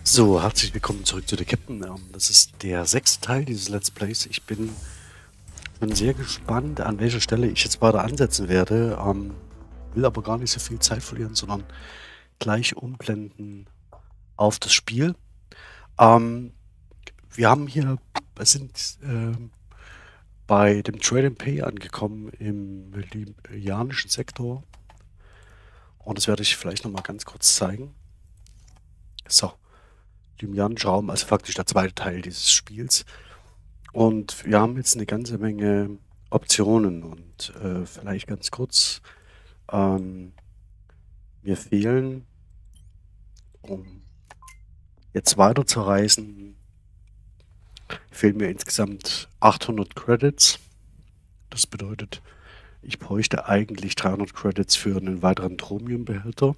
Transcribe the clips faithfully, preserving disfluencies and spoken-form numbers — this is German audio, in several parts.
So, herzlich willkommen zurück zu der Captain. Ähm, das ist der sechste Teil dieses Let's Plays. Ich bin, bin sehr gespannt, an welcher Stelle ich jetzt weiter ansetzen werde. Ähm, will aber gar nicht so viel Zeit verlieren, sondern gleich umblenden auf das Spiel. Ähm, wir haben hier, wir sind ähm, bei dem Trade and Pay angekommen im libyanischen Sektor. Und das werde ich vielleicht nochmal ganz kurz zeigen. So, libyanischer Raum, also faktisch der zweite Teil dieses Spiels. Und wir haben jetzt eine ganze Menge Optionen und äh, vielleicht ganz kurz, ähm, mir fehlen, um jetzt weiterzureisen, fehlen mir insgesamt achthundert Credits. Das bedeutet, ich bräuchte eigentlich dreihundert Credits für einen weiteren Chromium-Behälter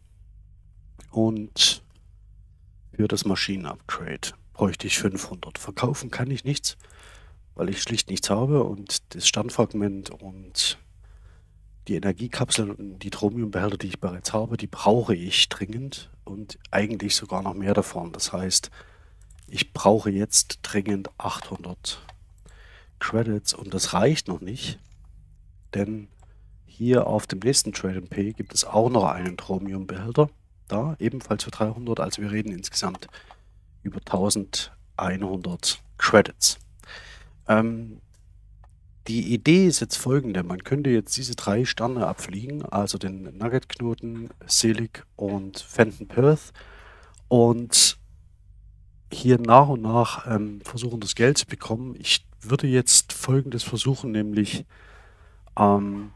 und für das Maschinen-Upgrade bräuchte ich fünfhundert. Verkaufen kann ich nichts, weil ich schlicht nichts habe und das Standfragment und die Energiekapseln und die Chromiumbehälter, die ich bereits habe, die brauche ich dringend und eigentlich sogar noch mehr davon. Das heißt, ich brauche jetzt dringend achthundert Credits und das reicht noch nicht, denn hier auf dem nächsten Trade and Pay gibt es auch noch einen Chromiumbehälter, da ebenfalls für dreihundert, also wir reden insgesamt über eintausendeinhundert Credits. Ähm, Die Idee ist jetzt folgende. Man könnte jetzt diese drei Sterne abfliegen, also den Nugget-Knoten, Selig und Fenton Perth, und hier nach und nach ähm, versuchen, das Geld zu bekommen. Ich würde jetzt Folgendes versuchen, nämlich ähm,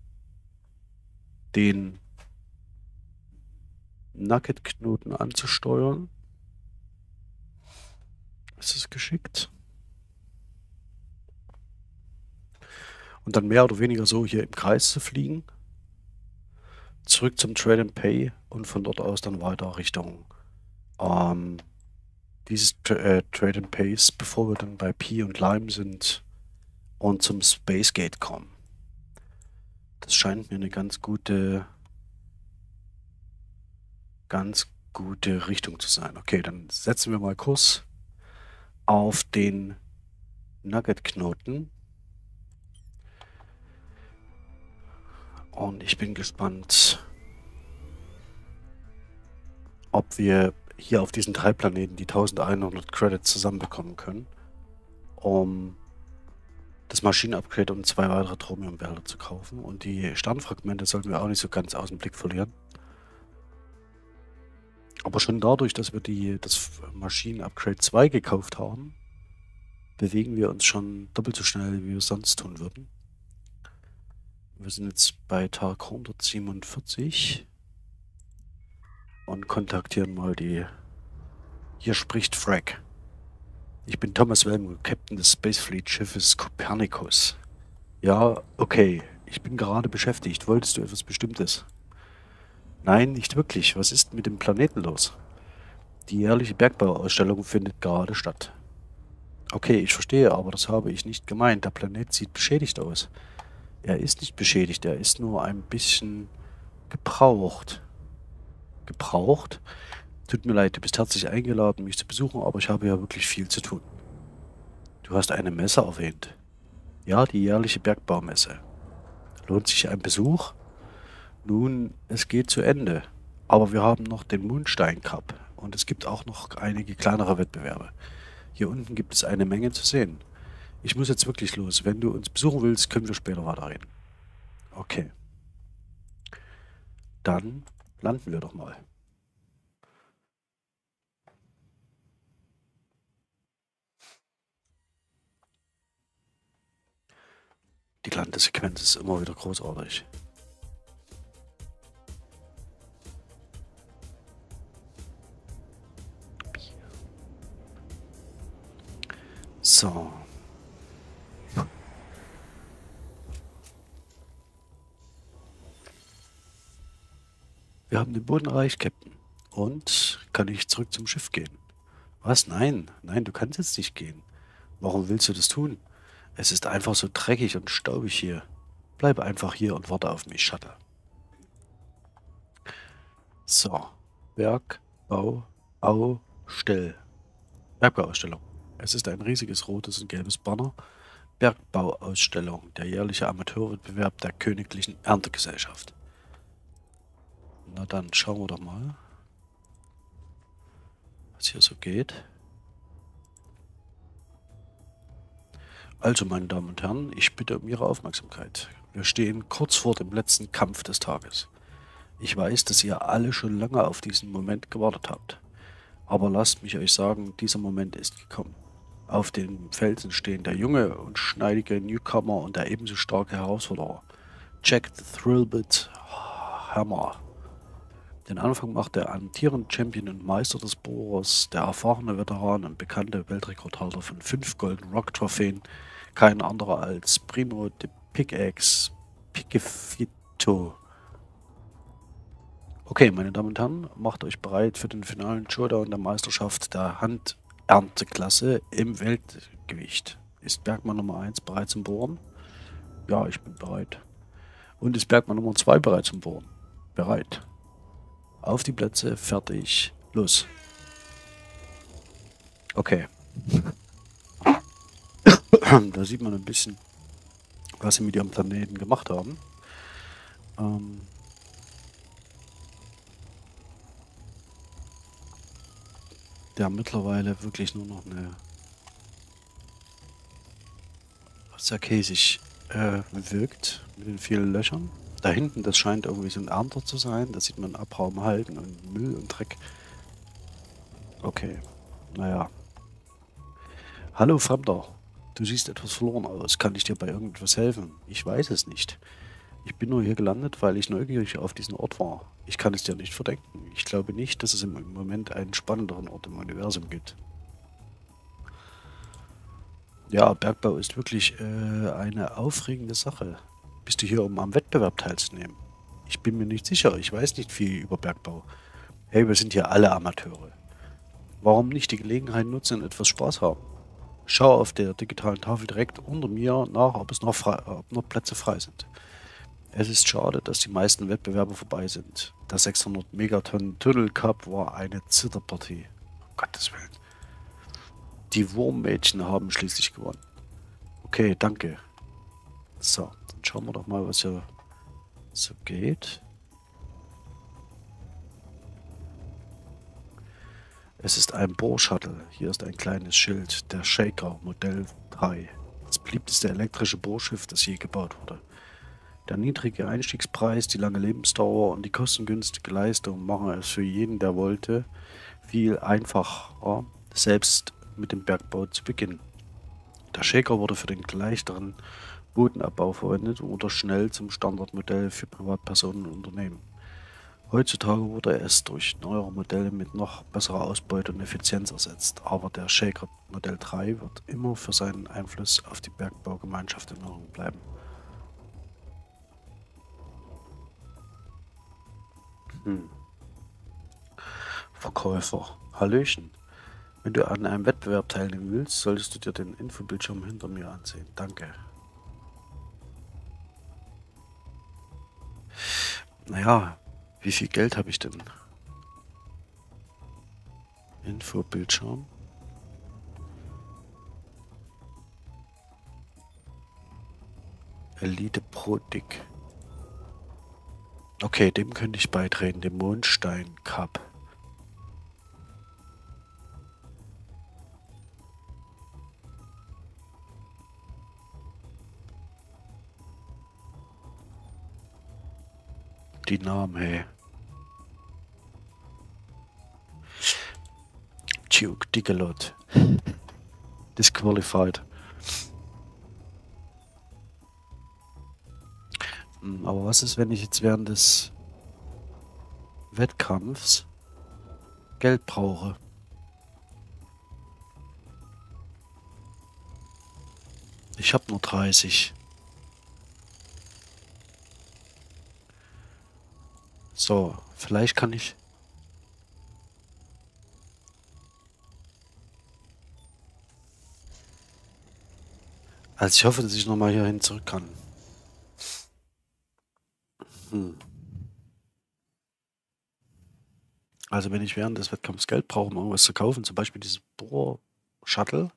den Nugget-Knoten anzusteuern. Ist es geschickt? Und dann mehr oder weniger so hier im Kreis zu fliegen. Zurück zum Trade and Pay und von dort aus dann weiter Richtung ähm, dieses Tra äh, Trade and Pace, bevor wir dann bei Pi und Lime sind und zum Space Gate kommen. Das scheint mir eine ganz gute, ganz gute Richtung zu sein. Okay, dann setzen wir mal Kurs auf den Nugget-Knoten. Und ich bin gespannt, ob wir hier auf diesen drei Planeten die eintausendeinhundert Credits zusammenbekommen können, um das Maschinen-Upgrade und zwei weitere Chromium-Behälter zu kaufen. Und die Sternfragmente sollten wir auch nicht so ganz aus dem Blick verlieren. Aber schon dadurch, dass wir die, das Maschinen-Upgrade zwei gekauft haben, bewegen wir uns schon doppelt so schnell, wie wir es sonst tun würden. Wir sind jetzt bei Tag hundertsiebenundvierzig und kontaktieren mal die... Hier spricht Frag. Ich bin Thomas Welm, Captain des Spacefleet-Schiffes Copernicus. Ja, okay. Ich bin gerade beschäftigt. Wolltest du etwas Bestimmtes? Nein, nicht wirklich. Was ist mit dem Planeten los? Die jährliche Bergbauausstellung findet gerade statt. Okay, ich verstehe, aber das habe ich nicht gemeint. Der Planet sieht beschädigt aus. Er ist nicht beschädigt, er ist nur ein bisschen gebraucht. Gebraucht? Tut mir leid, du bist herzlich eingeladen, mich zu besuchen, aber ich habe ja wirklich viel zu tun. Du hast eine Messe erwähnt. Ja, die jährliche Bergbaumesse. Lohnt sich ein Besuch? Nun, es geht zu Ende. Aber wir haben noch den Moonstein Cup und es gibt auch noch einige kleinere Wettbewerbe. Hier unten gibt es eine Menge zu sehen. Ich muss jetzt wirklich los. Wenn du uns besuchen willst, können wir später weiterreden. Okay. Dann landen wir doch mal. Die Landesequenz ist immer wieder großartig. So. Wir haben den Boden erreicht, Captain. Und kann ich zurück zum Schiff gehen? Was? Nein. Nein, du kannst jetzt nicht gehen. Warum willst du das tun? Es ist einfach so dreckig und staubig hier. Bleib einfach hier und warte auf mich, Shuttle. So. Berg, Bau, Au, Bergbaustell. Bergbauausstellung. Es ist ein riesiges rotes und gelbes Banner. Bergbauausstellung, der jährliche Amateurwettbewerb der Königlichen Erntegesellschaft. Na dann schauen wir doch mal, was hier so geht. Also, meine Damen und Herren, ich bitte um Ihre Aufmerksamkeit. Wir stehen kurz vor dem letzten Kampf des Tages. Ich weiß, dass ihr alle schon lange auf diesen Moment gewartet habt. Aber lasst mich euch sagen, dieser Moment ist gekommen. Auf dem Felsen stehen der junge und schneidige Newcomer und der ebenso starke Herausforderer. Jack the Thrillbit Hammer. Den Anfang macht der amtierende Champion und Meister des Bohrers, der erfahrene Veteran und bekannte Weltrekordhalter von fünf Golden Rock Trophäen, kein anderer als Primo de Pickaxe Picefito. Okay, meine Damen und Herren, macht euch bereit für den finalen Showdown der Meisterschaft der Handernteklasse im Weltgewicht. Ist Bergmann Nummer eins bereit zum Bohren? Ja, ich bin bereit. Und ist Bergmann Nummer zwei bereit zum Bohren? Bereit. Auf die Plätze, fertig, los. Okay. Da sieht man ein bisschen, was sie mit ihrem Planeten gemacht haben. Ähm der mittlerweile wirklich nur noch eine sehr käsig äh, wirkt, mit den vielen Löchern. Da hinten, das scheint irgendwie so ein Ernter zu sein. Da sieht man Abraum halten und Müll und Dreck. Okay, naja. Hallo Fremder, du siehst etwas verloren aus. Kann ich dir bei irgendetwas helfen? Ich weiß es nicht. Ich bin nur hier gelandet, weil ich neugierig auf diesen Ort war. Ich kann es dir nicht verdenken. Ich glaube nicht, dass es im Moment einen spannenderen Ort im Universum gibt. Ja, Bergbau ist wirklich äh, eine aufregende Sache. Bist du hier, um am Wettbewerb teilzunehmen? Ich bin mir nicht sicher. Ich weiß nicht viel über Bergbau. Hey, wir sind hier alle Amateure. Warum nicht die Gelegenheit nutzen und etwas Spaß haben? Schau auf der digitalen Tafel direkt unter mir nach, ob es noch, frei, ob noch Plätze frei sind. Es ist schade, dass die meisten Wettbewerbe vorbei sind. Der sechshundert Megatonnen Tunnel Cup war eine Zitterpartie. Um Gottes Willen. Die Wurmmädchen haben schließlich gewonnen. Okay, danke. So, dann schauen wir doch mal, was hier so geht. Es ist ein Bohrshuttle. Hier ist ein kleines Schild. Der Shaker Modell drei. Das beliebteste elektrische Bohrschiff, das je gebaut wurde. Der niedrige Einstiegspreis, die lange Lebensdauer und die kostengünstige Leistung machen es für jeden, der wollte, viel einfacher, selbst mit dem Bergbau zu beginnen. Der Shaker wurde für den leichteren Bodenabbau verwendet und wurde schnell zum Standardmodell für Privatpersonen und Unternehmen. Heutzutage wurde es durch neuere Modelle mit noch besserer Ausbeute und Effizienz ersetzt, aber der Shaker Modell drei wird immer für seinen Einfluss auf die Bergbaugemeinschaft in Erinnerung bleiben. Hm. Verkäufer. Hallöchen. Wenn du an einem Wettbewerb teilnehmen willst, solltest du dir den Infobildschirm hinter mir ansehen. Danke. Naja, wie viel Geld habe ich denn? Infobildschirm. Elite Pro Dick. Okay, dem könnte ich beitreten, dem Mondstein Cup. Die Namen, hey. Duke Digalot. Disqualified. Aber was ist, wenn ich jetzt während des Wettkampfs Geld brauche? Ich habe nur dreißig. So, vielleicht kann ich... Also ich hoffe, dass ich nochmal hierhin zurück kann. Hm. Also wenn ich während des Wettkampfs Geld brauche, um irgendwas zu kaufen, zum Beispiel dieses Bohr-Shuttle,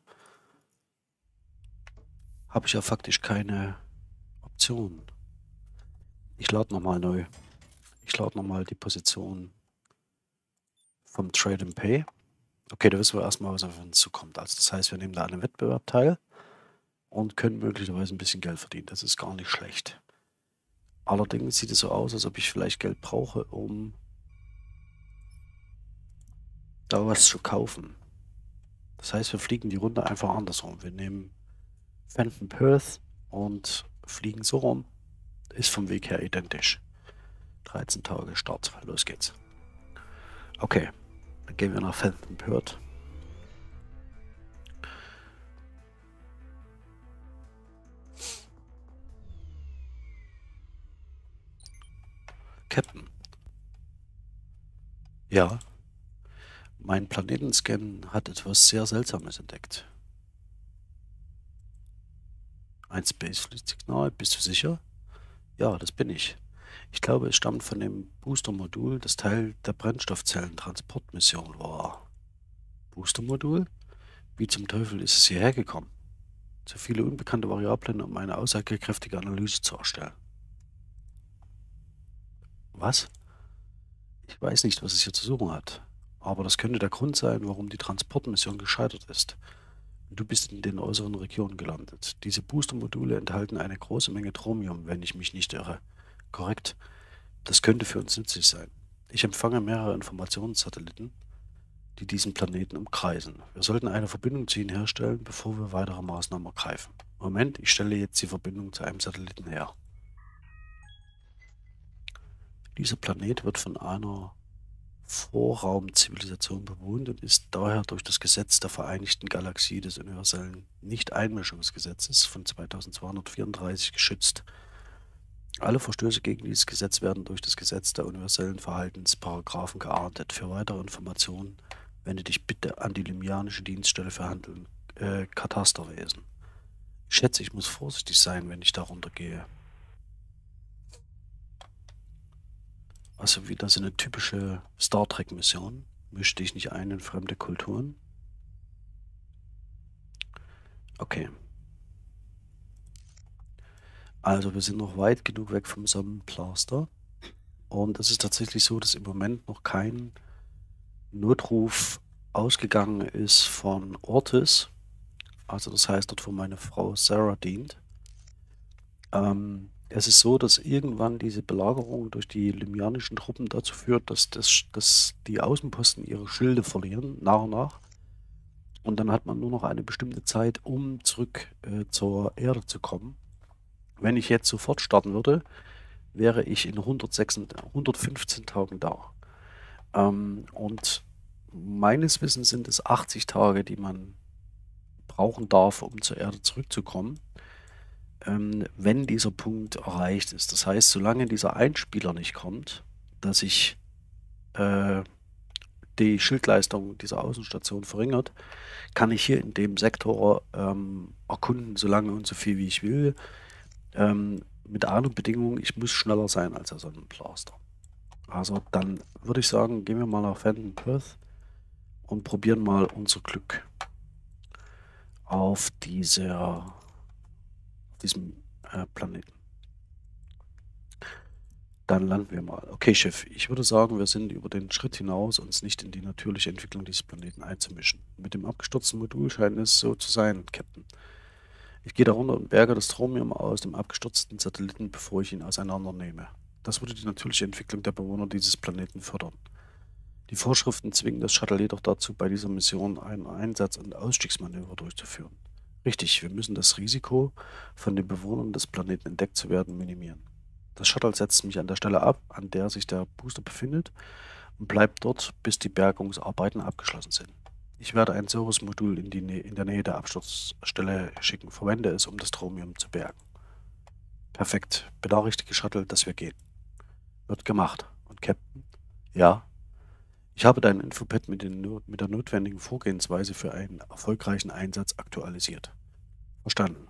habe ich ja faktisch keine Option. Ich lade nochmal neu. Ich lade nochmal die Position vom Trade and Pay. Okay, da wissen wir erstmal, was auf uns zukommt. Also das heißt, wir nehmen da an einem Wettbewerb teil und können möglicherweise ein bisschen Geld verdienen. Das ist gar nicht schlecht. Allerdings sieht es so aus, als ob ich vielleicht Geld brauche, um da was zu kaufen. Das heißt, wir fliegen die Runde einfach andersrum. Wir nehmen Fenton Perth und fliegen so rum. Ist vom Weg her identisch. dreizehn Tage Start. Los geht's. Okay, dann gehen wir nach Fenton Perth. Captain. Ja. Mein Planetenscan hat etwas sehr Seltsames entdeckt. Ein Spacefleet-Signal, bist du sicher? Ja, das bin ich. Ich glaube, es stammt von dem Booster-Modul, das Teil der Brennstoffzellentransportmission war. Booster-Modul? Wie zum Teufel ist es hierher gekommen? Zu viele unbekannte Variablen, um eine aussagekräftige Analyse zu erstellen. Was? Ich weiß nicht, was es hier zu suchen hat. Aber das könnte der Grund sein, warum die Transportmission gescheitert ist. Du bist in den äußeren Regionen gelandet. Diese Booster-Module enthalten eine große Menge Thromium, wenn ich mich nicht irre. Korrekt. Das könnte für uns nützlich sein. Ich empfange mehrere Informationssatelliten, die diesen Planeten umkreisen. Wir sollten eine Verbindung zu ihnen herstellen, bevor wir weitere Maßnahmen ergreifen. Moment, ich stelle jetzt die Verbindung zu einem Satelliten her. Dieser Planet wird von einer Vorraumzivilisation bewohnt und ist daher durch das Gesetz der Vereinigten Galaxie des universellen Nicht-Einmischungsgesetzes von zweitausendzweihundertvierunddreißig geschützt. Alle Verstöße gegen dieses Gesetz werden durch das Gesetz der universellen Verhaltensparagraphen geahndet. Für weitere Informationen wende dich bitte an die Lymianische Dienststelle für Handeln, äh, Katasterwesen. Ich schätze, ich muss vorsichtig sein, wenn ich darunter gehe. Also wieder so eine typische Star Trek-Mission. Misch dich nicht ein in fremde Kulturen. Okay. Also wir sind noch weit genug weg vom Sonnenplaster. Und es ist tatsächlich so, dass im Moment noch kein Notruf ausgegangen ist von Ortis. Also das heißt, dort wo meine Frau Sarah dient. Ähm, es ist so, dass irgendwann diese Belagerung durch die lymianischen Truppen dazu führt, dass, das, dass die Außenposten ihre Schilde verlieren, nach und nach. Und dann hat man nur noch eine bestimmte Zeit, um zurück äh, zur Erde zu kommen. Wenn ich jetzt sofort starten würde, wäre ich in hundertsechs, hundertfünfzehn Tagen da. Ähm, und meines Wissens sind es achtzig Tage, die man brauchen darf, um zur Erde zurückzukommen, ähm, wenn dieser Punkt erreicht ist. Das heißt, solange dieser Einspieler nicht kommt, dass sich äh, die Schildleistung dieser Außenstation verringert, kann ich hier in dem Sektor ähm, erkunden, so lange und so viel wie ich will. Ähm, mit einer Bedingung, ich muss schneller sein als der Sonnenblaster. Also dann würde ich sagen, gehen wir mal nach Fenton Perth und probieren mal unser Glück auf dieser, auf diesem äh, Planeten. Dann landen wir mal. Okay, Schiff, ich würde sagen, wir sind über den Schritt hinaus, uns nicht in die natürliche Entwicklung dieses Planeten einzumischen. Mit dem abgestürzten Modul scheint es so zu sein, Captain. Ich gehe darunter und berge das Thromium aus dem abgestürzten Satelliten, bevor ich ihn auseinandernehme. Das würde die natürliche Entwicklung der Bewohner dieses Planeten fördern. Die Vorschriften zwingen das Shuttle jedoch dazu, bei dieser Mission ein Einsatz- und Ausstiegsmanöver durchzuführen. Richtig, wir müssen das Risiko, von den Bewohnern des Planeten entdeckt zu werden, minimieren. Das Shuttle setzt mich an der Stelle ab, an der sich der Booster befindet, und bleibt dort, bis die Bergungsarbeiten abgeschlossen sind. Ich werde ein Service-Modul in, die Nä in der Nähe der Absturzstelle schicken. Verwende es, um das Thromium zu bergen. Perfekt. Benachrichtige Shuttle, dass wir gehen. Wird gemacht. Und Captain? Ja? Ich habe dein Infopad mit, den, mit der notwendigen Vorgehensweise für einen erfolgreichen Einsatz aktualisiert. Verstanden.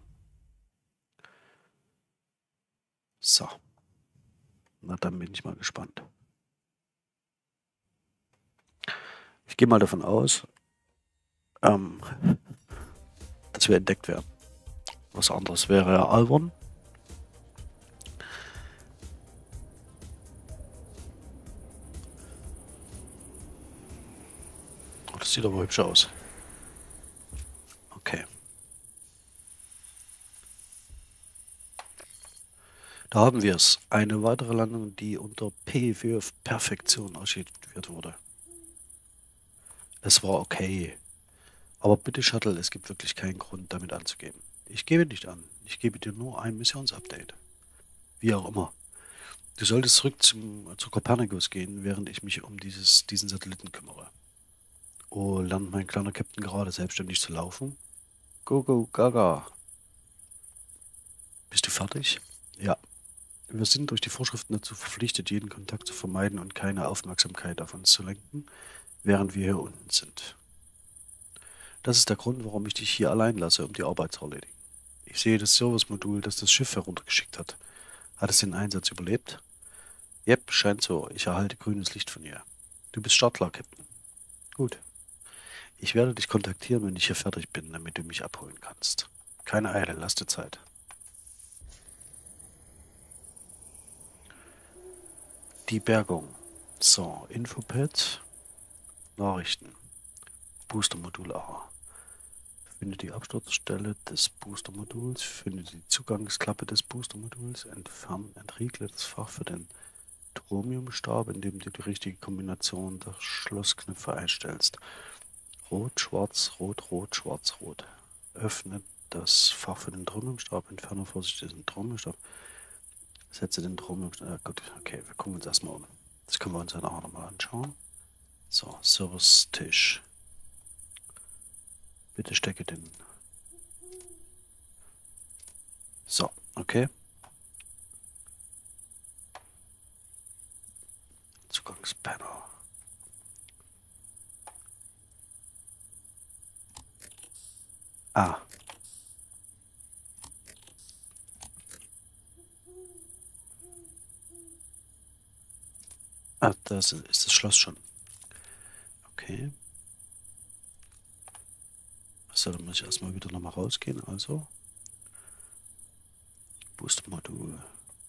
So. Na, dann bin ich mal gespannt. Ich gehe mal davon aus, ähm, dass wir entdeckt werden. Was anderes wäre ja albern. Oh, das sieht aber hübsch aus. Okay. Da haben wir es. Eine weitere Landung, die unter P für Perfektion ausgeführt wurde. Es war okay. Aber bitte, Shuttle, es gibt wirklich keinen Grund, damit anzugeben. Ich gebe nicht an. Ich gebe dir nur ein Missionsupdate. Wie auch immer. Du solltest zurück zum, zu Copernicus gehen, während ich mich um dieses, diesen Satelliten kümmere. Oh, lernt mein kleiner Captain gerade selbstständig zu laufen? Go, go, gaga. Bist du fertig? Ja. Wir sind durch die Vorschriften dazu verpflichtet, jeden Kontakt zu vermeiden und keine Aufmerksamkeit auf uns zu lenken, während wir hier unten sind. Das ist der Grund, warum ich dich hier allein lasse, um die Arbeit zu erledigen. Ich sehe das Service-Modul, das das Schiff heruntergeschickt hat. Hat es den Einsatz überlebt? Yep, scheint so. Ich erhalte grünes Licht von ihr. Du bist startklar, Captain. Gut. Ich werde dich kontaktieren, wenn ich hier fertig bin, damit du mich abholen kannst. Keine Eile, lass dir Zeit. Die Bergung. So, Infopad. Nachrichten. Boostermodul A. Finde die Absturzstelle des Boostermoduls. Finde die Zugangsklappe des Boostermoduls. Entferne, entriegle das Fach für den Thromiumstab, indem du die richtige Kombination der Schlossknöpfe einstellst. Rot, schwarz, rot, rot, schwarz, rot. Öffne das Fach für den Thromiumstab. Entferne vorsichtig den Thromiumstab. Setze den Thromiumstab. Ja, gut, okay, wir gucken uns erstmal um. Das können wir uns ja nachher nochmal anschauen. So, Service-Tisch. Bitte stecke den. So, okay. Zugangspanner. Ah. Ah, das ist das Schloss schon. Okay. So, dann muss ich erstmal wieder nochmal rausgehen. Also. Boost-Modul.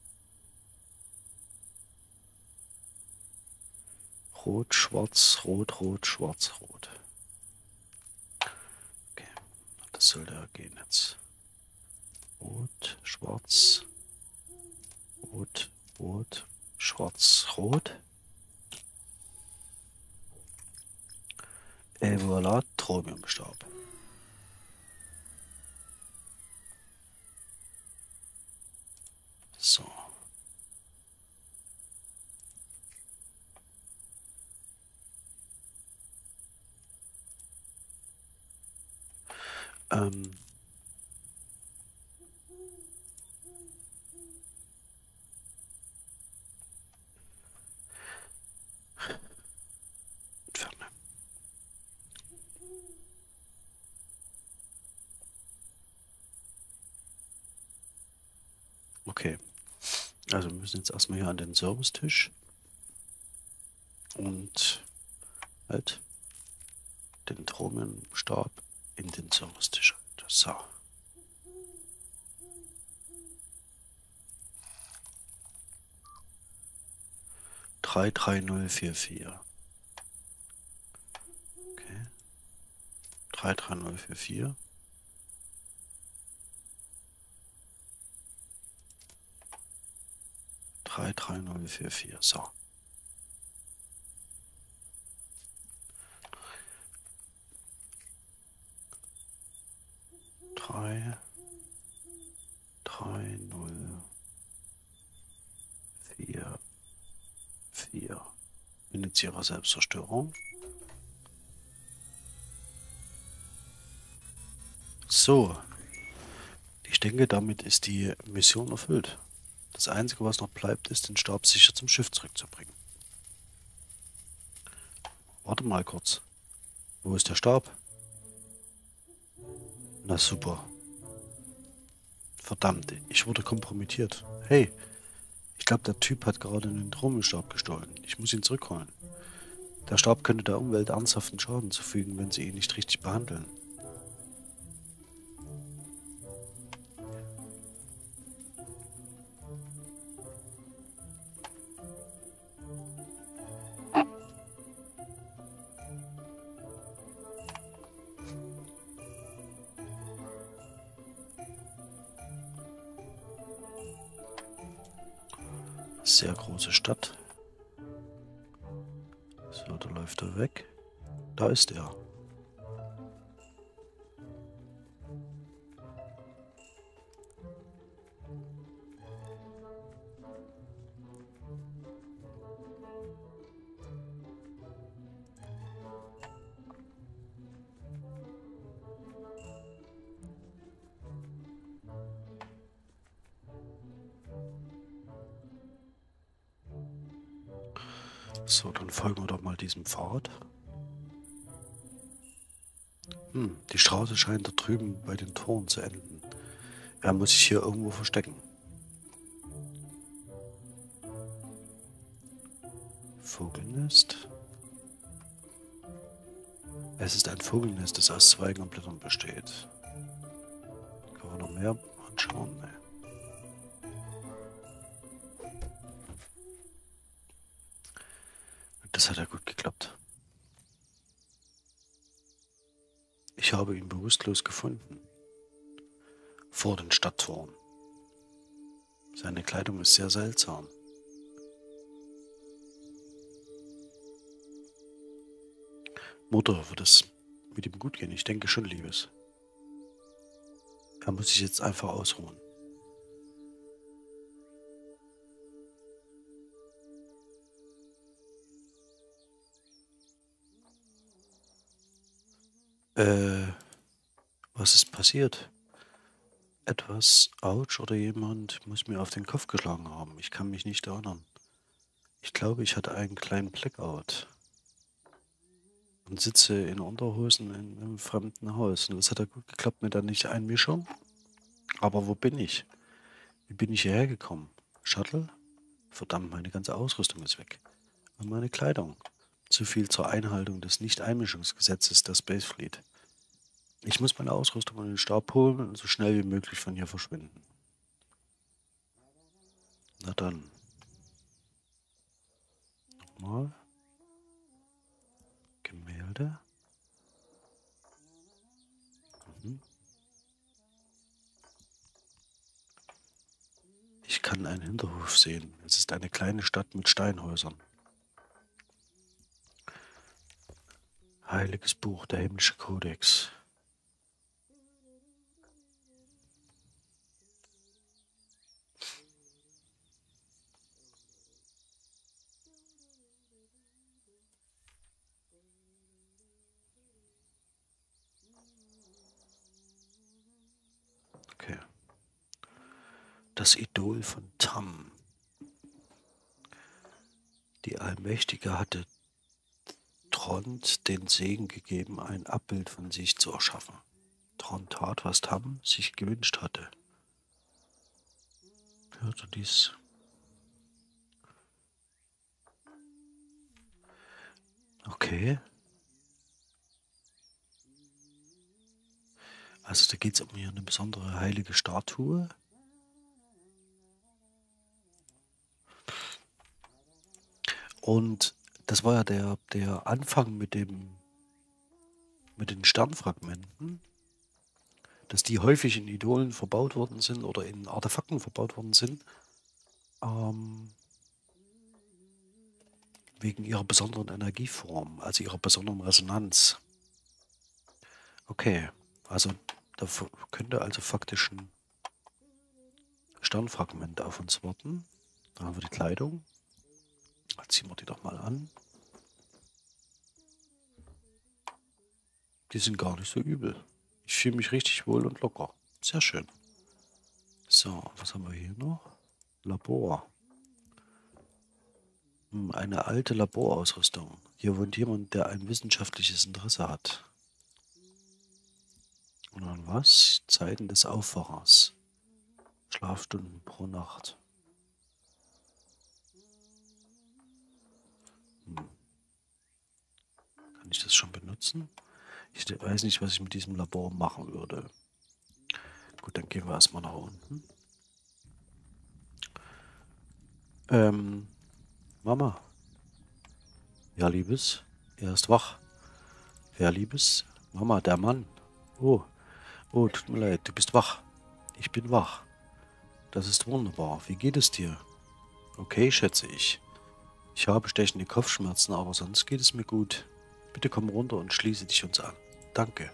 Rot, schwarz, rot, rot, schwarz, rot. Okay. Das sollte ja gehen jetzt. Rot, schwarz, rot, rot, schwarz, rot. Et voilà, Thromiumstab. So. Ähm. Entferne. Okay. Also wir müssen jetzt erstmal hier an den Servicetisch. Und halt den Thromiumstab in den Servicetisch. So. drei drei null vier vier. Okay. drei drei null vier vier. drei drei null vier vier. So. drei drei null vier vier. Initiierer Selbstzerstörung. So. Ich denke, damit ist die Mission erfüllt. Das Einzige, was noch bleibt, ist, den Stab sicher zum Schiff zurückzubringen. Warte mal kurz. Wo ist der Stab? Na super. Verdammt, ich wurde kompromittiert. Hey, ich glaube, der Typ hat gerade einen Thromiumstab gestohlen. Ich muss ihn zurückholen. Der Stab könnte der Umwelt ernsthaften Schaden zufügen, wenn sie ihn nicht richtig behandeln. Sehr große Stadt. So, da läuft er weg. Da ist er. So, dann folgen wir doch mal diesem Pfad. Hm, die Straße scheint da drüben bei den Toren zu enden. Er muss sich hier irgendwo verstecken. Vogelnest. Es ist ein Vogelnest, das aus Zweigen und Blättern besteht. Kann man noch mehr anschauen? Nee. Das hat ja gut geklappt. Ich habe ihn bewusstlos gefunden. Vor den Stadttoren. Seine Kleidung ist sehr seltsam. Mutter, wird es mit ihm gut gehen? Ich denke schon, Liebes. Er muss sich jetzt einfach ausruhen. Äh, was ist passiert? Etwas, ouch, oder jemand muss mir auf den Kopf geschlagen haben. Ich kann mich nicht erinnern. Ich glaube, ich hatte einen kleinen Blackout. Und sitze in Unterhosen in einem fremden Haus. Und das hat ja gut geklappt mit der Nicht-Einmischung. Aber wo bin ich? Wie bin ich hierher gekommen? Shuttle? Verdammt, meine ganze Ausrüstung ist weg. Und meine Kleidung. Zu viel zur Einhaltung des Nicht-Einmischungsgesetzes der Space Fleet. Ich muss meine Ausrüstung und den Stab holen und so schnell wie möglich von hier verschwinden. Na dann. Nochmal. Gemälde. Mhm. Ich kann einen Hinterhof sehen. Es ist eine kleine Stadt mit Steinhäusern. Heiliges Buch, der himmlische Kodex. Okay. Das Idol von Tam. Die Allmächtige hatte Trond den Segen gegeben, ein Abbild von sich zu erschaffen. Trond tat, was Tam sich gewünscht hatte. Hörte dies. Okay. Also da geht es um hier eine besondere heilige Statue. Und das war ja der, der Anfang mit dem mit den Sternfragmenten, dass die häufig in Idolen verbaut worden sind oder in Artefakten verbaut worden sind, ähm, wegen ihrer besonderen Energieform, also ihrer besonderen Resonanz. Okay, also da könnte also faktisch ein Sternfragment auf uns warten. Da haben wir die Kleidung. Jetzt ziehen wir die doch mal an. Die sind gar nicht so übel. Ich fühle mich richtig wohl und locker. Sehr schön. So, was haben wir hier noch? Labor. Hm, eine alte Laborausrüstung. Hier wohnt jemand, der ein wissenschaftliches Interesse hat. Und dann was? Zeiten des Aufwachers. Schlafstunden pro Nacht. Hm. ich das schon benutzen? Ich weiß nicht, was ich mit diesem Labor machen würde. Gut, dann gehen wir erstmal nach unten. Ähm, Mama. Ja, Liebes. Er ist wach. Wer, Liebes? Mama, der Mann. Oh, oh, tut mir leid, du bist wach. Ich bin wach. Das ist wunderbar. Wie geht es dir? Okay, schätze ich. Ich habe stechende Kopfschmerzen, aber sonst geht es mir gut. Bitte komm runter und schließe dich uns an. Danke.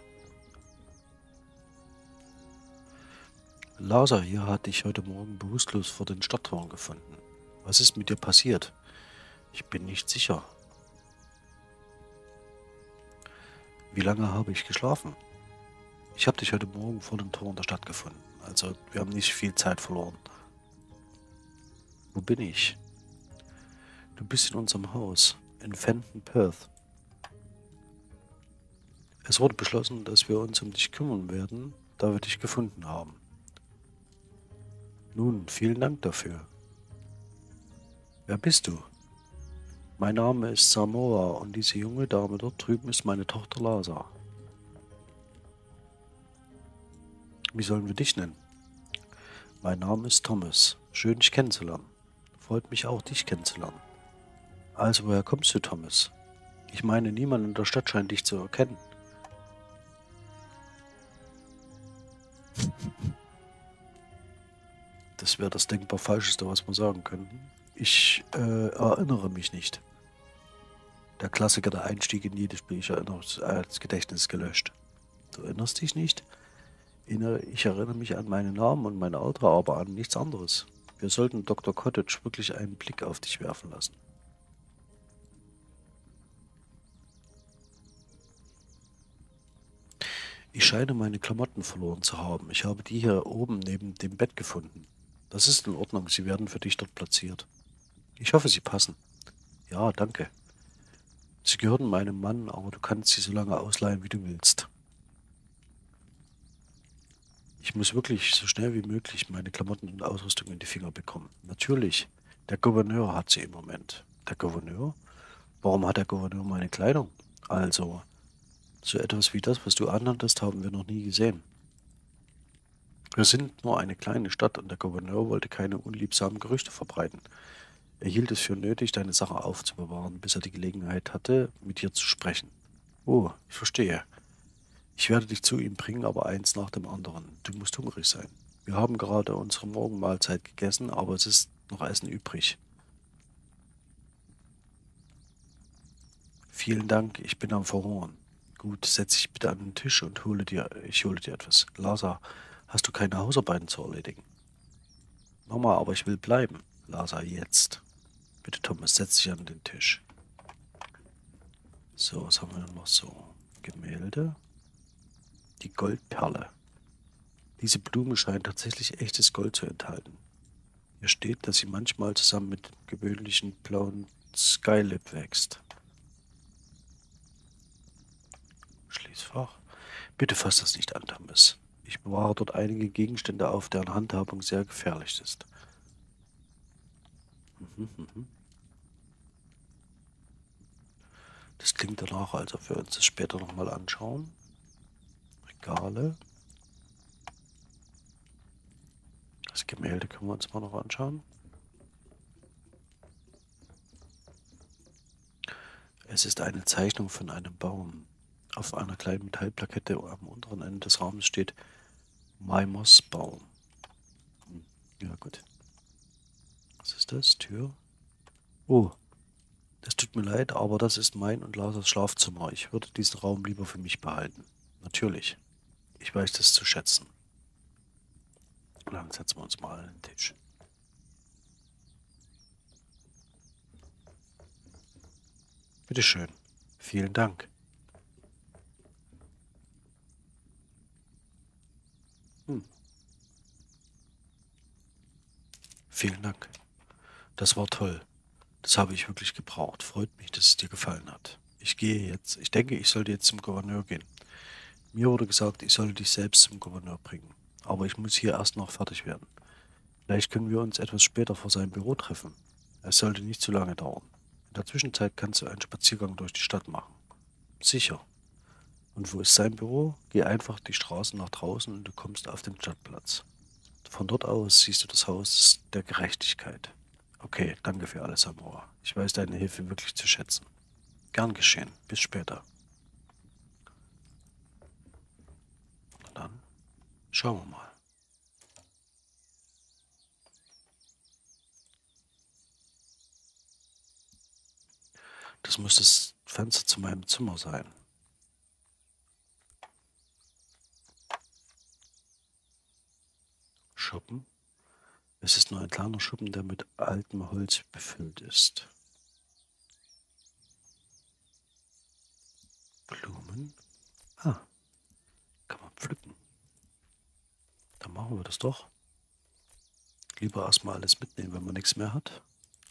Lasa hier hat dich heute Morgen bewusstlos vor den Stadttoren gefunden. Was ist mit dir passiert? Ich bin nicht sicher. Wie lange habe ich geschlafen? Ich habe dich heute Morgen vor den Toren der Stadt gefunden. Also, wir haben nicht viel Zeit verloren. Wo bin ich? Du bist in unserem Haus, in Fenton, Perth. Es wurde beschlossen, dass wir uns um dich kümmern werden, da wir dich gefunden haben. Nun, vielen Dank dafür. Wer bist du? Mein Name ist Samoa und diese junge Dame dort drüben ist meine Tochter Lasa. Wie sollen wir dich nennen? Mein Name ist Thomas. Schön, dich kennenzulernen. Freut mich auch, dich kennenzulernen. Also, woher kommst du, Thomas? Ich meine, niemand in der Stadt scheint dich zu erkennen. Das wäre das denkbar Falscheste, was wir sagen könnten. Ich äh, erinnere mich nicht. Der Klassiker, der Einstieg in jedes Spiel, ich erinnere mich, äh, das Gedächtnis ist gelöscht. Du erinnerst dich nicht? Ich erinnere mich an meinen Namen und mein Alter, aber an nichts anderes. Wir sollten Doktor Cottage wirklich einen Blick auf dich werfen lassen. Ich scheine meine Klamotten verloren zu haben. Ich habe die hier oben neben dem Bett gefunden. Das ist in Ordnung, sie werden für dich dort platziert. Ich hoffe, sie passen. Ja, danke. Sie gehören meinem Mann, aber du kannst sie so lange ausleihen, wie du willst. Ich muss wirklich so schnell wie möglich meine Klamotten und Ausrüstung in die Finger bekommen. Natürlich, der Gouverneur hat sie im Moment. Der Gouverneur? Warum hat der Gouverneur meine Kleidung? Also, so etwas wie das, was du anhattest, haben wir noch nie gesehen. Wir sind nur eine kleine Stadt und der Gouverneur wollte keine unliebsamen Gerüchte verbreiten. Er hielt es für nötig, deine Sache aufzubewahren, bis er die Gelegenheit hatte, mit dir zu sprechen. Oh, ich verstehe. Ich werde dich zu ihm bringen, aber eins nach dem anderen. Du musst hungrig sein. Wir haben gerade unsere Morgenmahlzeit gegessen, aber es ist noch Essen übrig. Vielen Dank, ich bin am Verhungern. Gut, setz dich bitte an den Tisch und hole dir, ich hole dir etwas. Lasa, hast du keine Hausarbeiten zu erledigen? Mama, aber ich will bleiben. Lasa, jetzt. Bitte, Thomas, setz dich an den Tisch. So, was haben wir denn noch so? Gemälde. Die Goldperle. Diese Blume scheint tatsächlich echtes Gold zu enthalten. Hier steht, dass sie manchmal zusammen mit dem gewöhnlichen blauen Skylip wächst. Schließfach. Bitte fass das nicht an, Thomas. Ich bewahre dort einige Gegenstände auf, deren Handhabung sehr gefährlich ist. Mhm, mhm. Das klingt danach, als ob wir uns das später nochmal anschauen. Regale. Das Gemälde können wir uns mal noch anschauen. Es ist eine Zeichnung von einem Baum. Auf einer kleinen Metallplakette am unteren Ende des Rahmens steht Maimos-Baum. Hm, ja, gut. Was ist das? Tür? Oh, das tut mir leid, aber das ist mein und Lasas Schlafzimmer. Ich würde diesen Raum lieber für mich behalten. Natürlich. Ich weiß das zu schätzen. Und dann setzen wir uns mal an den Tisch. Bitteschön. Vielen Dank. Hm. Vielen Dank. Das war toll. Das habe ich wirklich gebraucht. Freut mich, dass es dir gefallen hat. Ich gehe jetzt. Ich denke, ich sollte jetzt zum Gouverneur gehen. Mir wurde gesagt, ich solle dich selbst zum Gouverneur bringen. Aber ich muss hier erst noch fertig werden. Vielleicht können wir uns etwas später vor seinem Büro treffen. Es sollte nicht zu lange dauern. In der Zwischenzeit kannst du einen Spaziergang durch die Stadt machen. sicher. Und wo ist sein Büro? Geh einfach die Straße nach draußen und du kommst auf den Stadtplatz. Von dort aus siehst du das Haus der Gerechtigkeit. Okay, danke für alles, Amor. Ich weiß deine Hilfe wirklich zu schätzen. Gern geschehen. Bis später. Na dann, schauen wir mal. Das muss das Fenster zu meinem Zimmer sein. Schuppen. Es ist nur ein kleiner Schuppen, der mit altem Holz befüllt ist. Blumen. Ah, kann man pflücken. Dann machen wir das doch. Lieber erstmal alles mitnehmen, wenn man nichts mehr hat.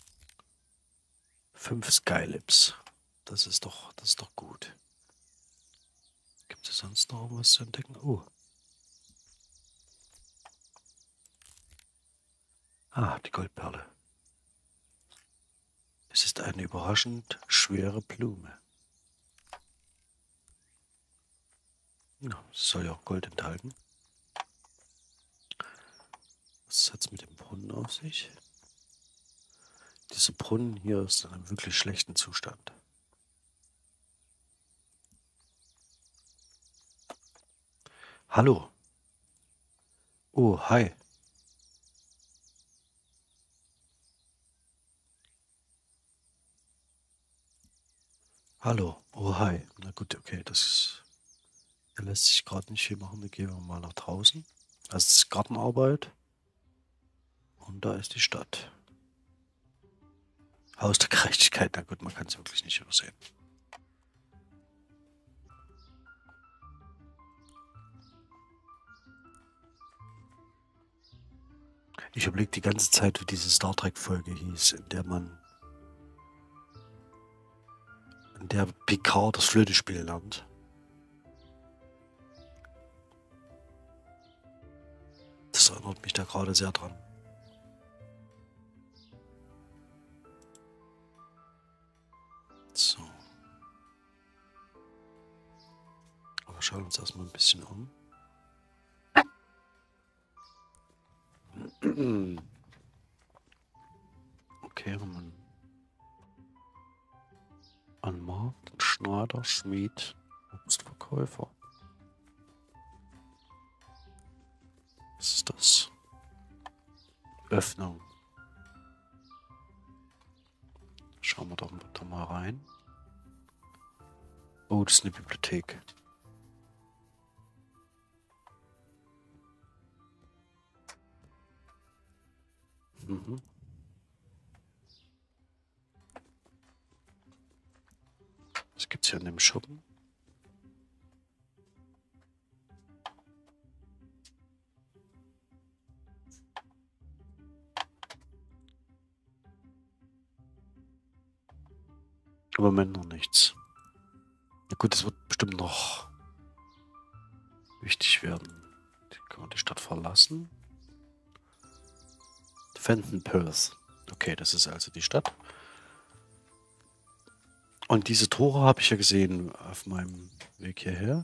Fünf Skylips. Das ist doch, das ist doch gut. Gibt es sonst noch irgendwas zu entdecken? Oh. Ah, die Goldperle. Es ist eine überraschend schwere Blume. Ja, es soll ja auch Gold enthalten. Was hat es mit dem Brunnen auf sich? Dieser Brunnen hier ist in einem wirklich schlechten Zustand. Hallo. Oh, hi. Hallo. Oh, hi. Na gut, okay, das er lässt sich gerade nicht viel machen. Da gehen wir mal nach draußen. Das ist Gartenarbeit. Und da ist die Stadt. Haus der Gerechtigkeit. Na gut, man kann es wirklich nicht übersehen. Ich überlege die ganze Zeit, wie diese Star Trek-Folge hieß, in der man, in der Picard das Flötespiel lernt. Das erinnert mich da gerade sehr dran. So. Aber schauen wir uns erstmal ein bisschen um. Okay, haben wir einen Markt, Schneider, Schmied, Obstverkäufer. Was ist das? Öffnung. Schauen wir doch, doch mal rein. Oh, das ist eine Bibliothek. Mhm. Was gibt's hier in dem Schuppen? Im Moment noch nichts. Na gut, das wird bestimmt noch wichtig werden. Kann man die Stadt verlassen? Fenton Perth. Okay, das ist also die Stadt. Und diese Tore habe ich ja gesehen auf meinem Weg hierher.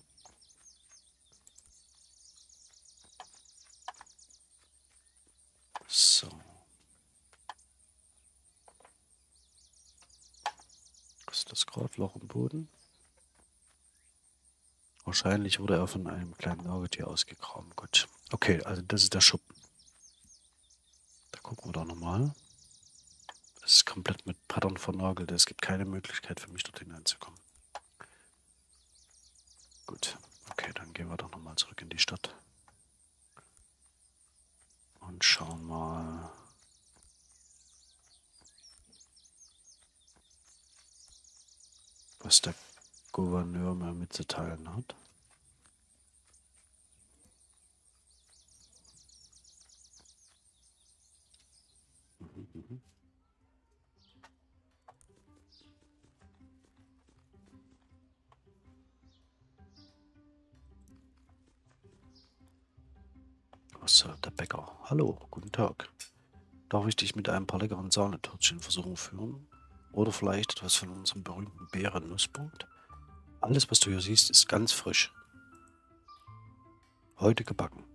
So. Was ist das gerade? Loch im Boden? Wahrscheinlich wurde er von einem kleinen Nagetier ausgegraben. Gut. Okay, also das ist der Schuppen. Da gucken wir doch nochmal. Es ist komplett mit Brettern vernagelt. Es gibt keine Möglichkeit für mich, dort hineinzukommen. Gut. Okay, dann gehen wir doch nochmal zurück in die Stadt. Und schauen mal. Was der Gouverneur mir mitzuteilen hat. Mhm, mhm. Was, der Bäcker. Hallo, guten Tag. Darf ich dich mit ein paar leckeren Sahnetörtchen versuchen führen? Oder vielleicht etwas von unserem berühmten Beeren-Nussbrot? Alles, was du hier siehst, ist ganz frisch. Heute gebacken.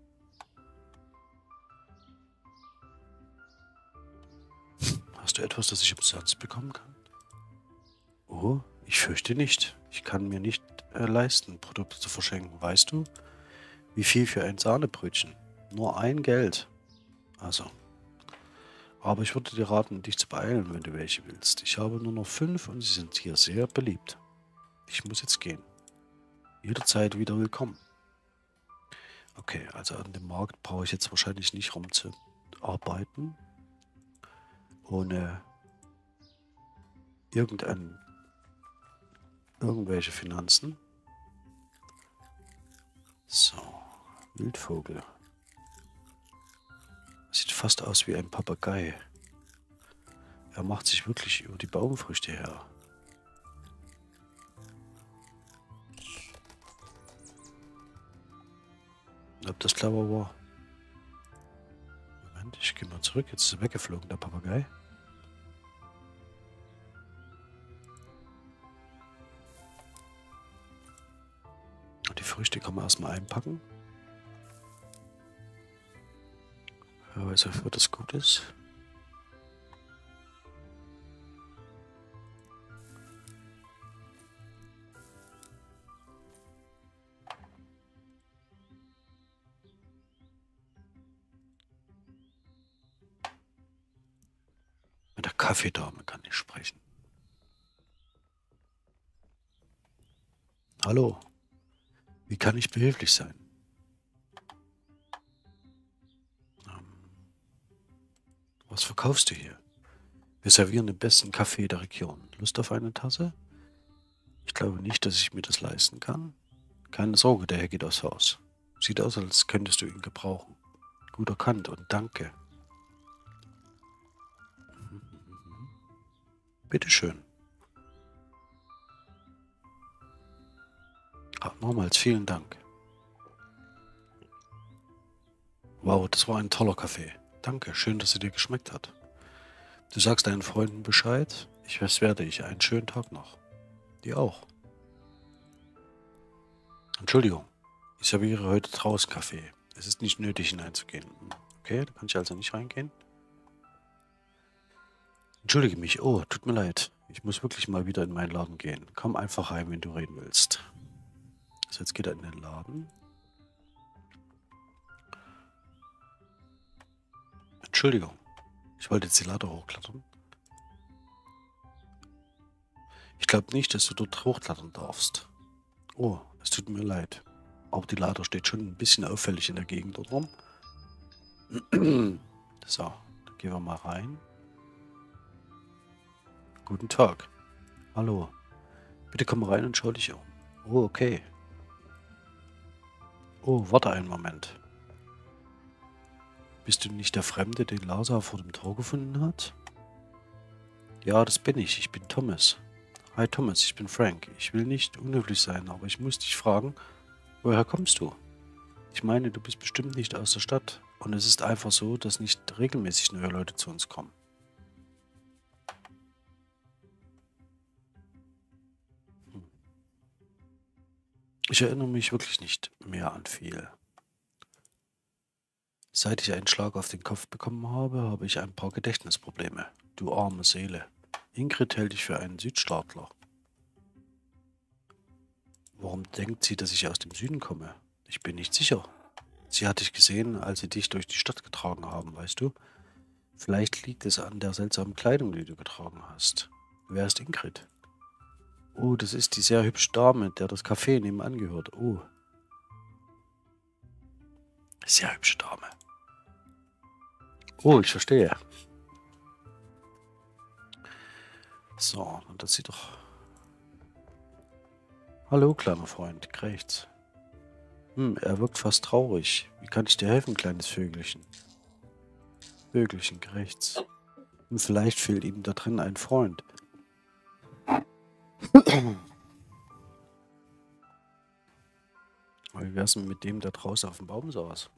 Hast du etwas, das ich umsonst bekommen kann? Oh, ich fürchte nicht. Ich kann mir nicht äh, leisten, Produkte zu verschenken. Weißt du, wie viel für ein Sahnebrötchen? Nur ein Geld. Also. Aber ich würde dir raten, dich zu beeilen, wenn du welche willst. Ich habe nur noch fünf und sie sind hier sehr beliebt. Ich muss jetzt gehen. Jederzeit wieder willkommen. Okay, also an dem Markt brauche ich jetzt wahrscheinlich nicht rumzuarbeiten. Ohne irgendein, irgendwelche Finanzen. So, Wildvogel. Sieht fast aus wie ein Papagei. Er macht sich wirklich über die Baumfrüchte her. Ob das clever war? Moment, ich gehe mal zurück. Jetzt ist er weggeflogen, der Papagei. Die Früchte kann man erstmal einpacken. Wer weiß, wofür das gut ist. Mit der Kaffeedame kann ich sprechen. Hallo, wie kann ich behilflich sein? Ähm, was verkaufst du hier? Wir servieren den besten Kaffee der Region. Lust auf eine Tasse? Ich glaube nicht, dass ich mir das leisten kann. Keine Sorge, der Herr geht aufs Haus. Sieht aus, als könntest du ihn gebrauchen. Gut erkannt und danke. Bitteschön. Ah, nochmals vielen Dank. Wow, das war ein toller Kaffee. Danke, schön, dass er dir geschmeckt hat. Du sagst deinen Freunden Bescheid. Ich weiß, werde ich. Einen schönen Tag noch. Dir auch. Entschuldigung, ich serviere heute draußen Kaffee. Es ist nicht nötig, hineinzugehen. Okay, da kann ich also nicht reingehen. Entschuldige mich. Oh, tut mir leid. Ich muss wirklich mal wieder in meinen Laden gehen. Komm einfach rein, wenn du reden willst. So, jetzt geht er in den Laden. Entschuldigung. Ich wollte jetzt die Leiter hochklettern. Ich glaube nicht, dass du dort hochklettern darfst. Oh, es tut mir leid. Aber die Leiter steht schon ein bisschen auffällig in der Gegend dort rum. So, dann gehen wir mal rein. Guten Tag. Hallo. Bitte komm rein und schau dich um. Oh, okay. Oh, warte einen Moment. Bist du nicht der Fremde, den Lazar vor dem Tor gefunden hat? Ja, das bin ich. Ich bin Thomas. Hi Thomas, ich bin Frank. Ich will nicht unhöflich sein, aber ich muss dich fragen, woher kommst du? Ich meine, du bist bestimmt nicht aus der Stadt. Und es ist einfach so, dass nicht regelmäßig neue Leute zu uns kommen. Hm. Ich erinnere mich wirklich nicht mehr an viel. Seit ich einen Schlag auf den Kopf bekommen habe, habe ich ein paar Gedächtnisprobleme. Du arme Seele. Ingrid hält dich für einen Südstaatler. Warum denkt sie, dass ich aus dem Süden komme? Ich bin nicht sicher. Sie hat dich gesehen, als sie dich durch die Stadt getragen haben, weißt du? Vielleicht liegt es an der seltsamen Kleidung, die du getragen hast. Wer ist Ingrid? Oh, das ist die sehr hübsche Dame, der das Café nebenan gehört. Oh. Sehr hübsche Dame. Oh, ich verstehe. So, und das sieht doch... Hallo, kleiner Freund, Krechts. Hm, er wirkt fast traurig. Wie kann ich dir helfen, kleines Vögelchen? Vögelchen, Krechts. Hm, vielleicht fehlt ihm da drin ein Freund. Wie wär's denn mit dem, der draußen auf dem Baum saß?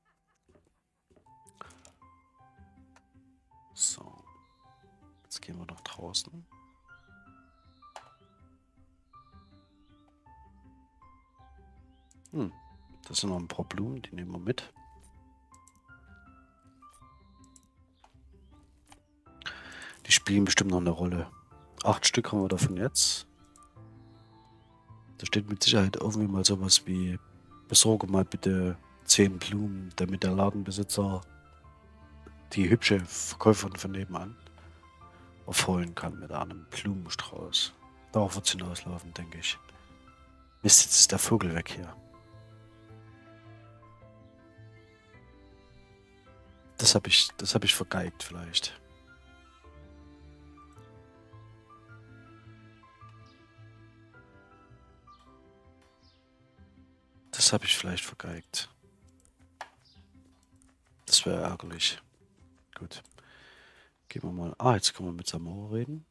So. Jetzt gehen wir nach draußen. Hm, das sind noch ein paar Blumen, die nehmen wir mit. Die spielen bestimmt noch eine Rolle. Acht Stück haben wir davon jetzt. Da steht mit Sicherheit irgendwie mal sowas wie: Besorge mal bitte zehn Blumen, damit der Ladenbesitzer die hübsche Verkäuferin von nebenan aufholen kann mit einem Blumenstrauß. Darauf wird es hinauslaufen, denke ich. Mist, jetzt ist der Vogel weg hier. Das habe ich, das habe ich vergeigt vielleicht. Das habe ich vielleicht vergeigt. Das wäre ärgerlich. Gut. Gehen wir mal. Ah, jetzt können wir mit Samora reden.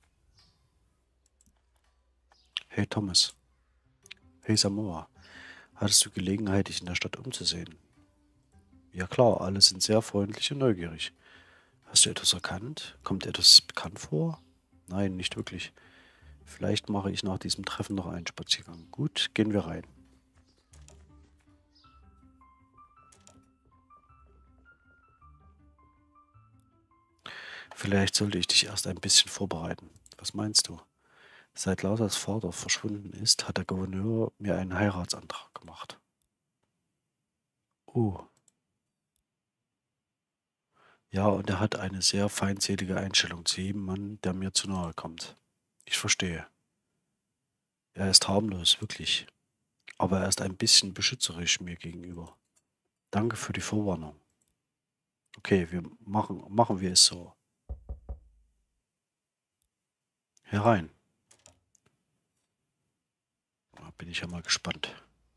Hey Thomas. Hey Samora. Hattest du Gelegenheit, dich in der Stadt umzusehen? Ja klar, alle sind sehr freundlich und neugierig. Hast du etwas erkannt? Kommt dir etwas bekannt vor? Nein, nicht wirklich. Vielleicht mache ich nach diesem Treffen noch einen Spaziergang. Gut, gehen wir rein. Vielleicht sollte ich dich erst ein bisschen vorbereiten. Was meinst du? Seit Lausas Vater verschwunden ist, hat der Gouverneur mir einen Heiratsantrag gemacht. Oh. Ja, und er hat eine sehr feindselige Einstellung zu jedem Mann, der mir zu nahe kommt. Ich verstehe. Er ist harmlos, wirklich. Aber er ist ein bisschen beschützerisch mir gegenüber. Danke für die Vorwarnung. Okay, wir machen, machen wir es so. Herein. Da bin ich ja mal gespannt.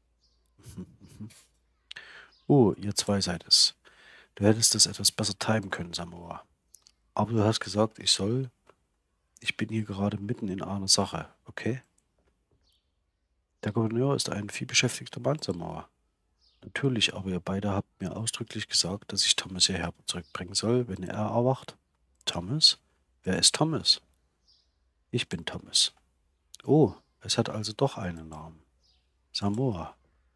Oh, ihr zwei seid es. Du hättest es etwas besser timen können, Samora. Aber du hast gesagt, ich soll. Ich bin hier gerade mitten in einer Sache, okay? Der Gouverneur ist ein vielbeschäftigter Mann, Samora. Natürlich, aber ihr beide habt mir ausdrücklich gesagt, dass ich Thomas hierher zurückbringen soll, wenn er erwacht. Thomas? Wer ist Thomas? Ich bin Thomas. Oh, es hat also doch einen Namen. Samora.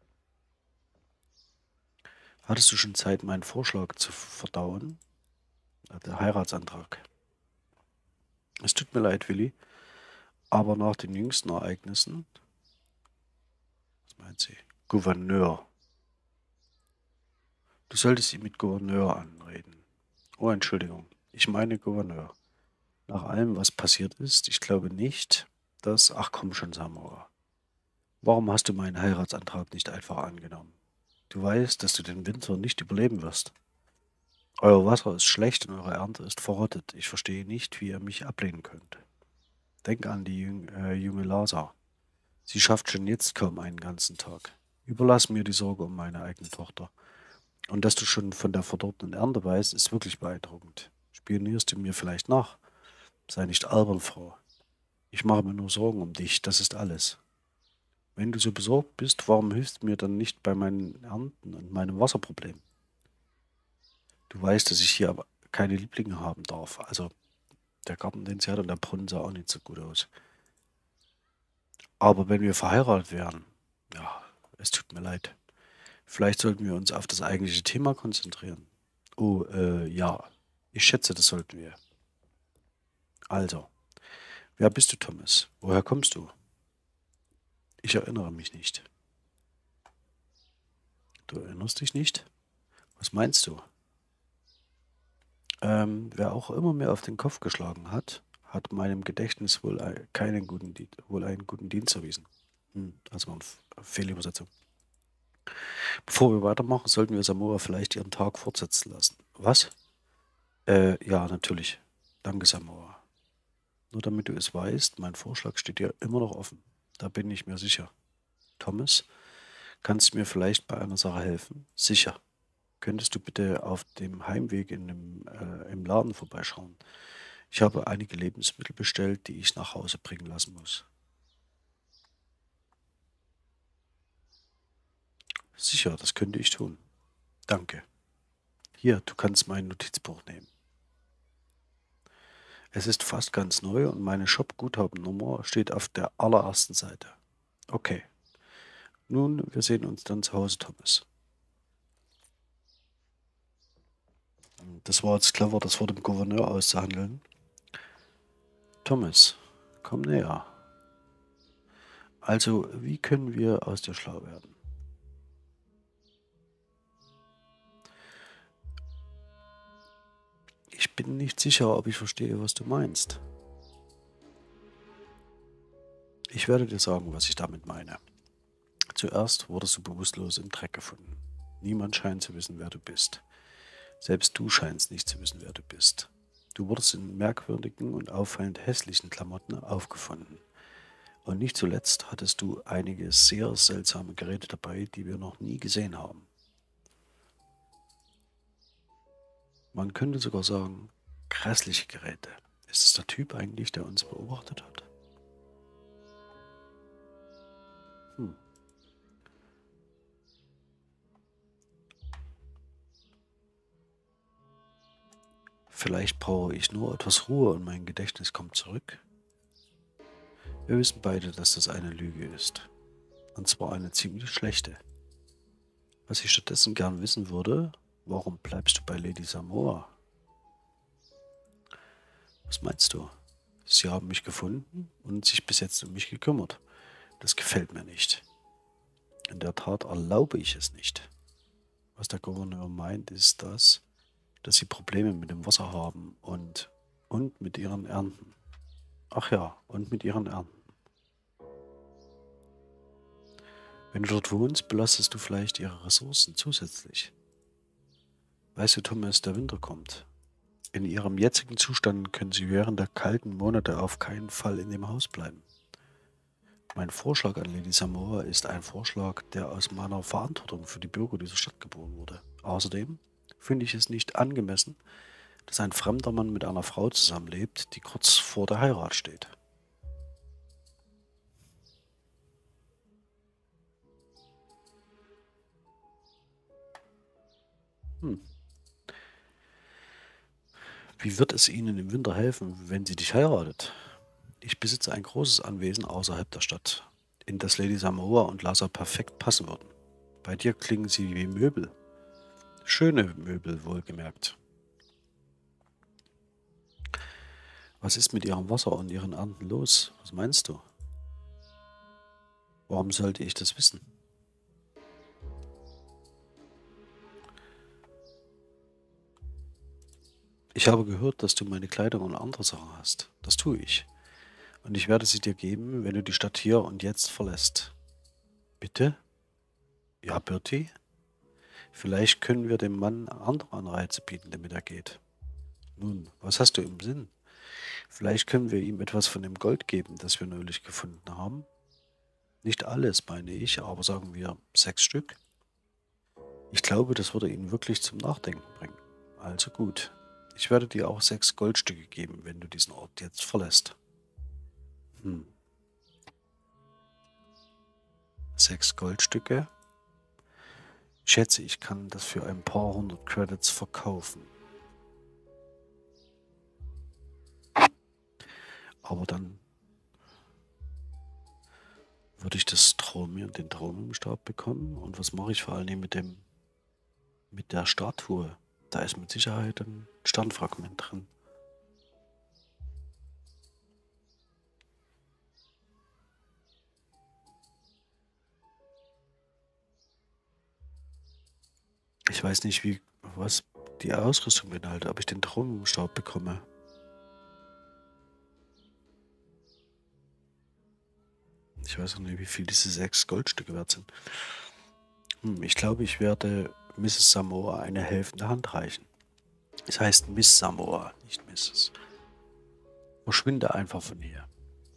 Hattest du schon Zeit, meinen Vorschlag zu verdauen? Der Heiratsantrag. Es tut mir leid, Willi, aber nach den jüngsten Ereignissen. Was meint sie? Gouverneur. Du solltest ihn mit Gouverneur anreden. Oh, Entschuldigung. Ich meine Gouverneur. Nach allem, was passiert ist, ich glaube nicht, dass... Ach komm schon, Samora. Warum hast du meinen Heiratsantrag nicht einfach angenommen? Du weißt, dass du den Winter nicht überleben wirst. Euer Wasser ist schlecht und eure Ernte ist verrottet. Ich verstehe nicht, wie ihr mich ablehnen könnt. Denk an die jüng, äh, junge Lasa. Sie schafft schon jetzt kaum einen ganzen Tag. Überlass mir die Sorge um meine eigene Tochter. Und dass du schon von der verdorbenen Ernte weißt, ist wirklich beeindruckend. Spionierst du mir vielleicht nach? Sei nicht albern, Frau. Ich mache mir nur Sorgen um dich, das ist alles. Wenn du so besorgt bist, warum hilfst du mir dann nicht bei meinen Ernten und meinem Wasserproblem? Du weißt, dass ich hier aber keine Lieblinge haben darf. Also der Garten, den sie hat, und der Brunnen sah auch nicht so gut aus. Aber wenn wir verheiratet wären, ja, es tut mir leid. Vielleicht sollten wir uns auf das eigentliche Thema konzentrieren. Oh, äh, ja. Ich schätze, das sollten wir. Also, wer bist du, Thomas? Woher kommst du? Ich erinnere mich nicht. Du erinnerst dich nicht? Was meinst du? Ähm, wer auch immer mir auf den Kopf geschlagen hat, hat meinem Gedächtnis wohl ein- keinen guten, Di- wohl einen guten Dienst erwiesen. Hm, das war eine F- Fehlübersetzung. Bevor wir weitermachen, sollten wir Samora vielleicht ihren Tag fortsetzen lassen. Was? Äh, ja, natürlich. Danke, Samora. Nur damit du es weißt, mein Vorschlag steht dir immer noch offen. Da bin ich mir sicher. Thomas, kannst du mir vielleicht bei einer Sache helfen? Sicher. Könntest du bitte auf dem Heimweg in dem, äh, im Laden vorbeischauen? Ich habe einige Lebensmittel bestellt, die ich nach Hause bringen lassen muss. Sicher, das könnte ich tun. Danke. Hier, du kannst mein Notizbuch nehmen. Es ist fast ganz neu und meine Shop-Guthabennummer steht auf der allerersten Seite. Okay. Nun, wir sehen uns dann zu Hause, Thomas. Das war jetzt clever, das vor dem Gouverneur auszuhandeln. Thomas, komm näher. Also, wie können wir aus dir schlau werden? Ich bin nicht sicher, ob ich verstehe, was du meinst. Ich werde dir sagen, was ich damit meine. Zuerst wurdest du bewusstlos im Dreck gefunden. Niemand scheint zu wissen, wer du bist. Selbst du scheinst nicht zu wissen, wer du bist. Du wurdest in merkwürdigen und auffallend hässlichen Klamotten aufgefunden. Und nicht zuletzt hattest du einige sehr seltsame Geräte dabei, die wir noch nie gesehen haben. Man könnte sogar sagen, grässliche Geräte. Ist es der Typ eigentlich, der uns beobachtet hat? Hm. Vielleicht brauche ich nur etwas Ruhe und mein Gedächtnis kommt zurück. Wir wissen beide, dass das eine Lüge ist. Und zwar eine ziemlich schlechte. Was ich stattdessen gern wissen würde, warum bleibst du bei Lady Samoa? Was meinst du? Sie haben mich gefunden und sich bis jetzt um mich gekümmert. Das gefällt mir nicht. In der Tat erlaube ich es nicht. Was der Gouverneur meint, ist das, dass sie Probleme mit dem Wasser haben und, und mit ihren Ernten. Ach ja, und mit ihren Ernten. Wenn du dort wohnst, belastest du vielleicht ihre Ressourcen zusätzlich. Weißt du, Thomas, der Winter kommt. In ihrem jetzigen Zustand können sie während der kalten Monate auf keinen Fall in dem Haus bleiben. Mein Vorschlag an Lady Samoa ist ein Vorschlag, der aus meiner Verantwortung für die Bürger dieser Stadt geboren wurde. Außerdem finde ich es nicht angemessen, dass ein fremder Mann mit einer Frau zusammenlebt, die kurz vor der Heirat steht. Hm. Wie wird es Ihnen im Winter helfen, wenn sie dich heiratet? Ich besitze ein großes Anwesen außerhalb der Stadt, in das Lady Samoa und Lhasa perfekt passen würden. Bei dir klingen sie wie Möbel. Schöne Möbel, wohlgemerkt. Was ist mit ihrem Wasser und ihren Ernten los? Was meinst du? Warum sollte ich das wissen? Ich habe gehört, dass du meine Kleidung und andere Sachen hast. Das tue ich. Und ich werde sie dir geben, wenn du die Stadt hier und jetzt verlässt. Bitte? Ja, Bertie? Vielleicht können wir dem Mann andere Anreize bieten, damit er geht. Nun, was hast du im Sinn? Vielleicht können wir ihm etwas von dem Gold geben, das wir neulich gefunden haben. Nicht alles, meine ich, aber sagen wir sechs Stück. Ich glaube, das würde ihn wirklich zum Nachdenken bringen. Also gut. Ich werde dir auch sechs Goldstücke geben, wenn du diesen Ort jetzt verlässt. Hm. Sechs Goldstücke? Ich schätze, ich kann das für ein paar hundert Credits verkaufen. Aber dann würde ich das Chromium, den Chromiumstab bekommen. Und was mache ich vor allem mit dem, mit der Statue? Da ist mit Sicherheit ein Sternfragment drin. Ich weiß nicht, wie, was die Ausrüstung beinhaltet, ob ich den Chromiumstab bekomme. Ich weiß auch nicht, wie viel diese sechs Goldstücke wert sind. Hm, ich glaube, ich werde Misses Samoa eine helfende Hand reichen. Es heißt Miss Samoa, nicht Misses Verschwinde einfach von hier.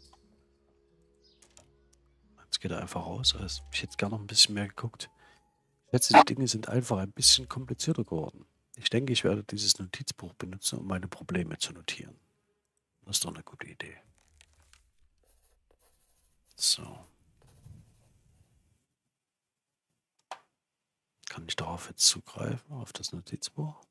Jetzt geht er einfach raus. Also ich hätte gerne noch ein bisschen mehr geguckt. Ich schätze, die Dinge sind einfach ein bisschen komplizierter geworden. Ich denke, ich werde dieses Notizbuch benutzen, um meine Probleme zu notieren. Das ist doch eine gute Idee. So. Kann ich darauf jetzt zugreifen, auf das Notizbuch?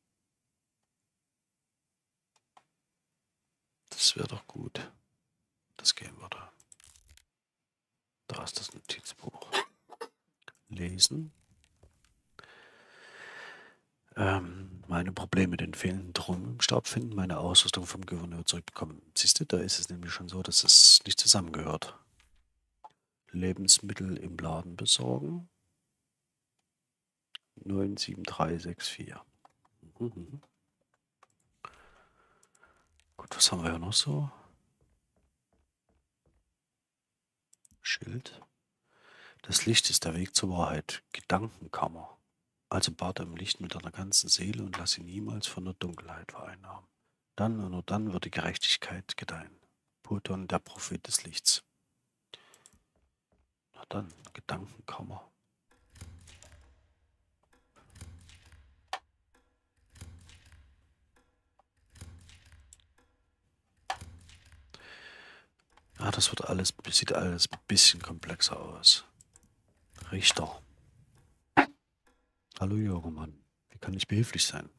Das wäre doch gut. Das gehen würde. Da ist das Notizbuch. lesen. Ähm, meine Probleme mit den fehlenden Drohnen im Stab finden, meine Ausrüstung vom Gouverneur zurückbekommen. Siehst du, da ist es nämlich schon so, dass es nicht zusammengehört. Lebensmittel im Laden besorgen. neun sieben drei sechs vier. Mhm. Gut, was haben wir hier noch so? Schild. Das Licht ist der Weg zur Wahrheit. Gedankenkammer. Also bade im Licht mit deiner ganzen Seele und lass ihn niemals von der Dunkelheit vereinnahmen. Dann und nur dann wird die Gerechtigkeit gedeihen. Purton, der Prophet des Lichts. Na dann, Gedankenkammer. Ja, das wird alles, sieht alles ein bisschen komplexer aus. Richter. Hallo junger Mann, wie kann ich behilflich sein?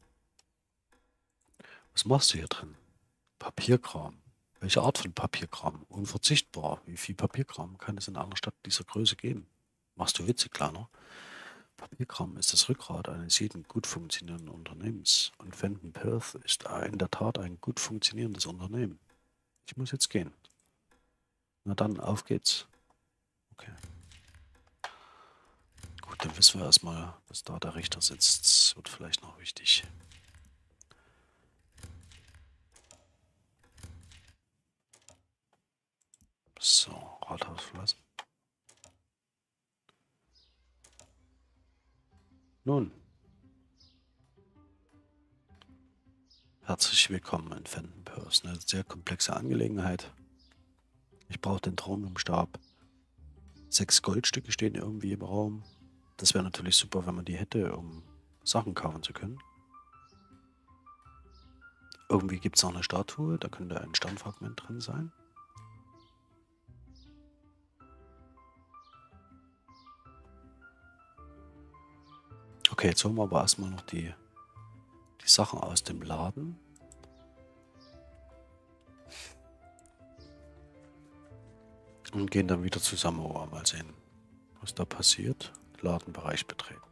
Was machst du hier drin? Papierkram. Welche Art von Papierkram? Unverzichtbar. Wie viel Papierkram kann es in einer Stadt dieser Größe geben? Machst du Witze, Kleiner? Papierkram ist das Rückgrat eines jeden gut funktionierenden Unternehmens. Und Fenton Perth ist in der Tat ein gut funktionierendes Unternehmen. Ich muss jetzt gehen. Na dann, auf geht's. Okay. Gut, dann wissen wir erstmal, dass da der Richter sitzt. Das wird vielleicht noch wichtig. So, Rathaus verlassen. Nun. Herzlich willkommen in Fenton Perth. Eine sehr komplexe Angelegenheit. Ich brauche den Thron im Stab. Sechs Goldstücke stehen irgendwie im Raum. Das wäre natürlich super, wenn man die hätte, um Sachen kaufen zu können. Irgendwie gibt es noch eine Statue, da könnte ein Sternfragment drin sein. Okay, jetzt holen wir aber erstmal noch die, die Sachen aus dem Laden. Und gehen dann wieder zusammen. Oh, mal sehen, was da passiert. Ladenbereich betreten.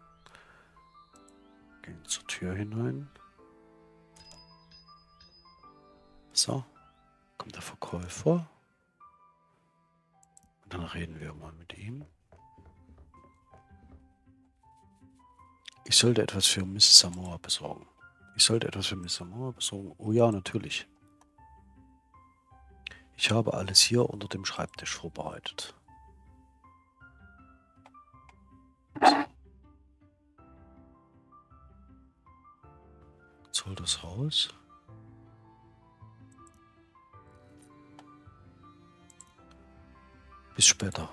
Gehen zur Tür hinein. So, kommt der Verkäufer. Und dann reden wir mal mit ihm. Ich sollte etwas für Miss Samoa besorgen. Ich sollte etwas für Miss Samoa besorgen. Oh ja, natürlich. Ich habe alles hier unter dem Schreibtisch vorbereitet. Jetzt hol das raus. Bis später.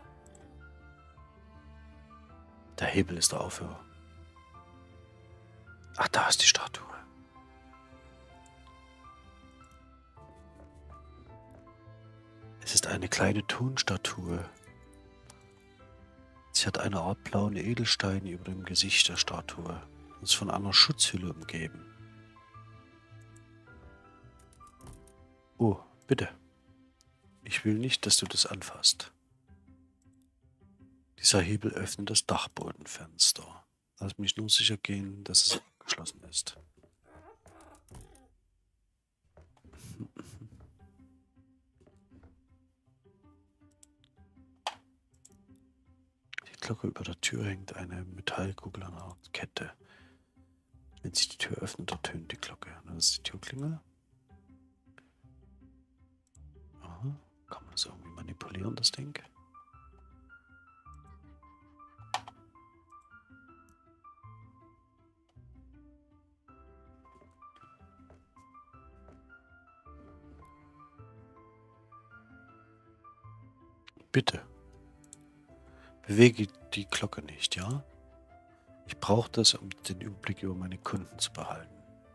Der Hebel ist der Aufhörer. Ach, da ist die Statue. Es ist eine kleine Tonstatue. Sie hat eine Art blauen Edelstein über dem Gesicht der Statue und ist von einer Schutzhülle umgeben. Oh, bitte. Ich will nicht, dass du das anfasst. Dieser Hebel öffnet das Dachbodenfenster. Lass mich nur sicher gehen, dass es geschlossen ist. Die Glocke über der Tür hängt eine Metallkugel an einer Kette. Wenn sich die Tür öffnet, ertönt die Glocke. Das ist die Türklingel. Aha. Kann man das irgendwie manipulieren, das Ding? Bitte. Bewege die Glocke nicht, ja? Ich brauche das, um den Überblick über meine Kunden zu behalten.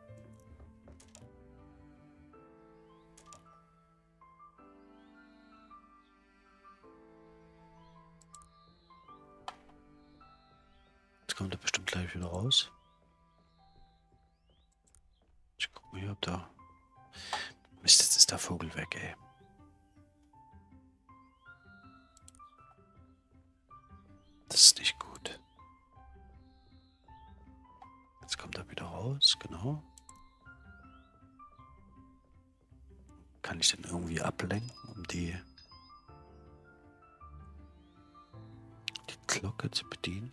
Jetzt kommt er bestimmt gleich wieder raus. Ich guck mal hier, ob da... Mist, jetzt ist der Vogel weg, ey. Das ist nicht gut. raus, genau. Kann ich den irgendwie ablenken, um die, die Glocke zu bedienen?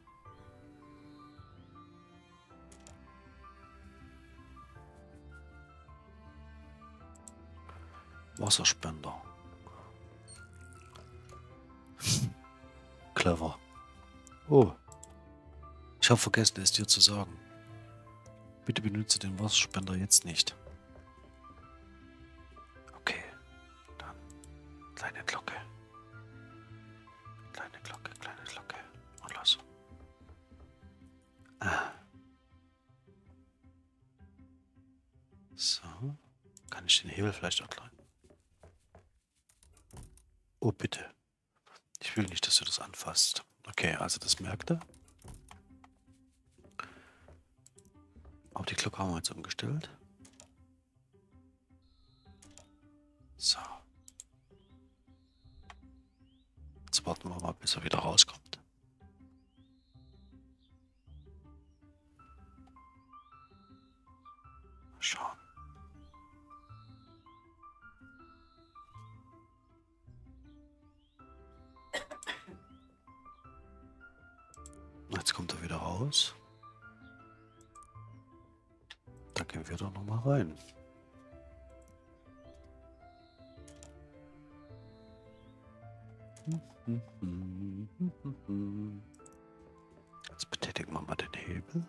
Wasserspender. Clever. Oh. Ich habe vergessen, es dir zu sagen. Bitte benutze den Wasserspender jetzt nicht. Okay. Dann kleine Glocke. Kleine Glocke, kleine Glocke. Und los. Ah. So. Kann ich den Hebel vielleicht erklären? Oh, bitte. Ich will nicht, dass du das anfasst. Okay, also das merkt er. Aber die Glocke haben wir jetzt umgestellt. So. Jetzt warten wir mal, bis er wieder rauskommt. Mal schauen. Jetzt kommt er wieder raus. Da gehen wir doch nochmal rein. Jetzt betätigen wir mal den Hebel.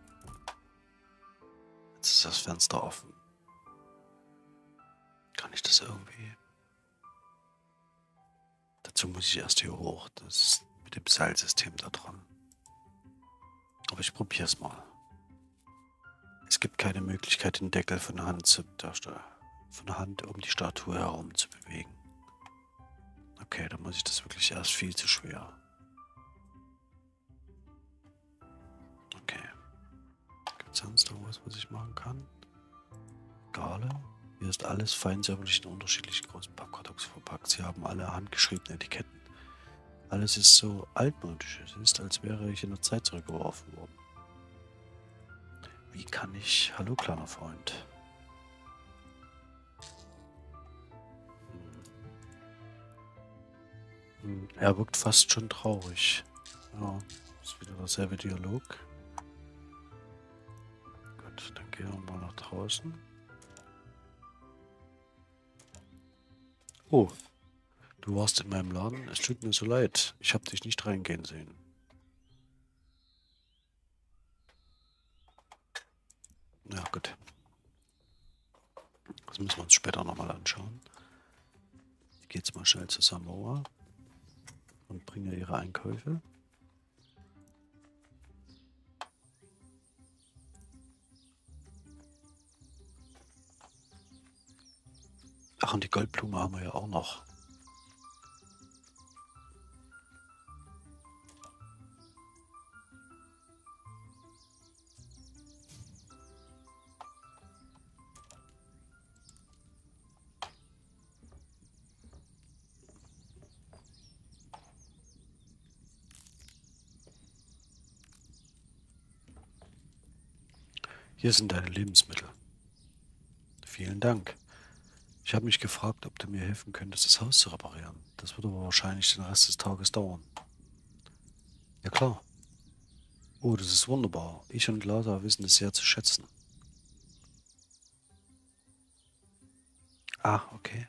Jetzt ist das Fenster offen. Kann ich das irgendwie... Dazu muss ich erst hier hoch. Das ist mit dem Seilsystem da dran. Aber ich probiere es mal. Es gibt keine Möglichkeit, den Deckel von der Hand, zu, von der Hand um die Statue herum zu bewegen. Okay, dann muss ich das wirklich erst viel zu schwer. Okay. Gibt es sonst noch was, was ich machen kann? Gale. Hier ist alles fein säuberlich in unterschiedlichen großen Pappkartons verpackt. Sie haben alle handgeschriebene Etiketten. Alles ist so altmodisch. Es ist, als wäre ich in der Zeit zurückgeworfen worden. Wie kann ich... Hallo, kleiner Freund. Hm. Er wirkt fast schon traurig. Ja, ist wieder derselbe Dialog. Gut, dann gehen wir mal nach draußen. Oh, du warst in meinem Laden. Es tut mir so leid. Ich habe dich nicht reingehen sehen. Ja, gut. Das müssen wir uns später nochmal anschauen. Ich gehe jetzt mal schnell zu Samoa und bringe ihre Einkäufe. Ach, und die Goldblume haben wir ja auch noch. Hier sind deine Lebensmittel. Vielen Dank. Ich habe mich gefragt, ob du mir helfen könntest, das Haus zu reparieren. Das wird aber wahrscheinlich den Rest des Tages dauern. Ja klar. Oh, das ist wunderbar. Ich und Lada wissen es sehr zu schätzen. Ah, okay.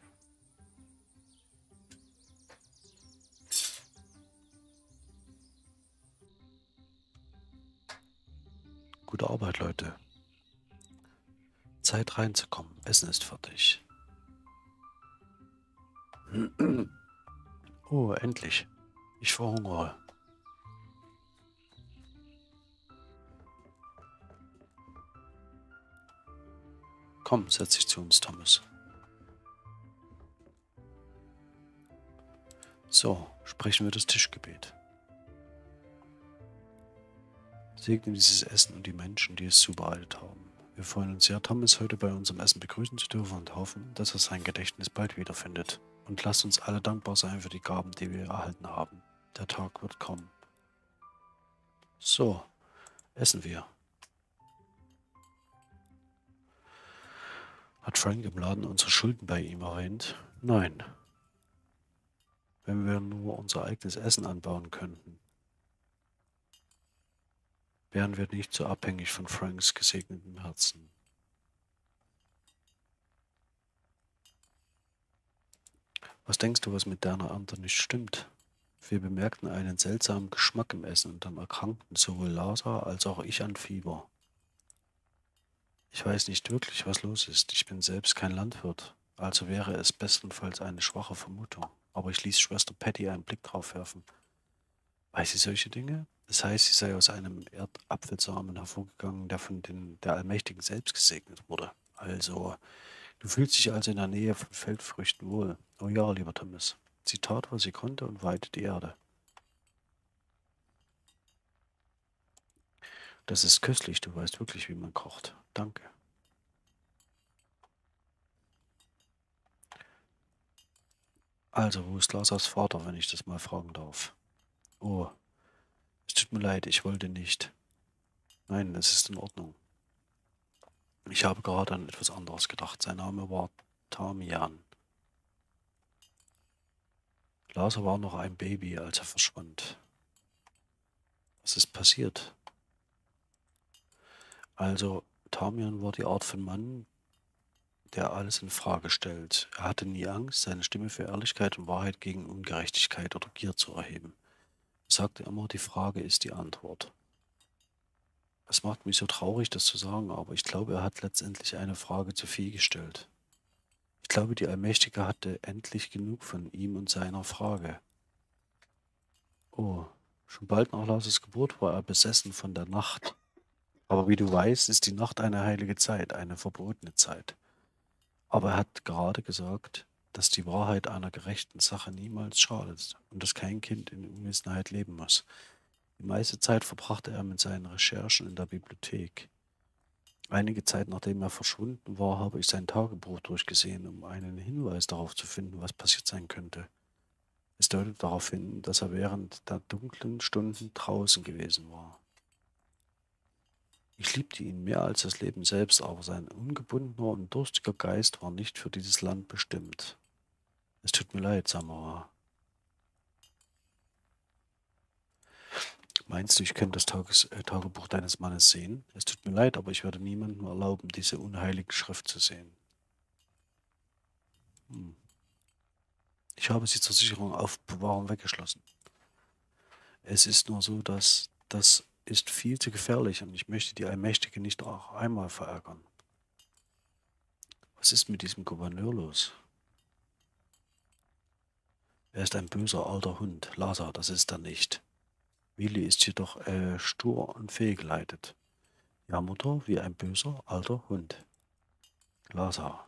Gute Arbeit, Leute. Zeit reinzukommen. Essen ist fertig. Oh, endlich. Ich verhungere. Komm, setz dich zu uns, Thomas. So, sprechen wir das Tischgebet. Segne dieses Essen und die Menschen, die es zubereitet haben. Wir freuen uns sehr, Thomas heute bei unserem Essen begrüßen zu dürfen und hoffen, dass er sein Gedächtnis bald wiederfindet. Und lasst uns alle dankbar sein für die Gaben, die wir erhalten haben. Der Tag wird kommen. So, essen wir. Hat Frank im Laden unsere Schulden bei ihm erwähnt? Nein. Wenn wir nur unser eigenes Essen anbauen könnten, wären wir nicht so abhängig von Franks gesegnetem Herzen. Was denkst du, was mit deiner Ernte nicht stimmt? Wir bemerkten einen seltsamen Geschmack im Essen und dann erkrankten sowohl Lazar als auch ich an Fieber. Ich weiß nicht wirklich, was los ist. Ich bin selbst kein Landwirt, also wäre es bestenfalls eine schwache Vermutung. Aber ich ließ Schwester Patty einen Blick drauf werfen. Weiß sie solche Dinge? Das heißt, sie sei aus einem Erdapfelsamen hervorgegangen, der von den, der Allmächtigen selbst gesegnet wurde. Also, du fühlst dich also in der Nähe von Feldfrüchten wohl. Oh ja, lieber Thomas. Sie tat, was sie konnte und weihte die Erde. Das ist köstlich, du weißt wirklich, wie man kocht. Danke. Also, wo ist Lazars Vater, wenn ich das mal fragen darf? Oh, es tut mir leid, ich wollte nicht. Nein, es ist in Ordnung. Ich habe gerade an etwas anderes gedacht. Sein Name war Tamian. Lazar war noch ein Baby, als er verschwand. Was ist passiert? Also, Tamian war die Art von Mann, der alles in Frage stellt. Er hatte nie Angst, seine Stimme für Ehrlichkeit und Wahrheit gegen Ungerechtigkeit oder Gier zu erheben. Er sagte immer, die Frage ist die Antwort. Es macht mich so traurig, das zu sagen, aber ich glaube, er hat letztendlich eine Frage zu viel gestellt. Ich glaube, die Allmächtige hatte endlich genug von ihm und seiner Frage. Oh, schon bald nach Lazars Geburt war er besessen von der Nacht. Aber wie du weißt, ist die Nacht eine heilige Zeit, eine verbotene Zeit. Aber er hat gerade gesagt, dass die Wahrheit einer gerechten Sache niemals schadet und dass kein Kind in Unwissenheit leben muss. Die meiste Zeit verbrachte er mit seinen Recherchen in der Bibliothek. Einige Zeit nachdem er verschwunden war, habe ich sein Tagebuch durchgesehen, um einen Hinweis darauf zu finden, was passiert sein könnte. Es deutet darauf hin, dass er während der dunklen Stunden draußen gewesen war. Ich liebte ihn mehr als das Leben selbst, aber sein ungebundener und durstiger Geist war nicht für dieses Land bestimmt. Es tut mir leid, Samara. Meinst du, ich könnte das Tages äh, Tagebuch deines Mannes sehen? Es tut mir leid, aber ich werde niemandem erlauben, diese unheilige Schrift zu sehen. Hm. Ich habe sie zur Sicherung auf Bewahrung weggeschlossen. Es ist nur so, dass das ist viel zu gefährlich und ich möchte die Allmächtige nicht auch einmal verärgern. Was ist mit diesem Gouverneur los? Er ist ein böser alter Hund. Lazar, das ist er nicht. Willi ist jedoch äh, stur und fehlgeleitet. Ja, Mutter, wie ein böser alter Hund. Lazar.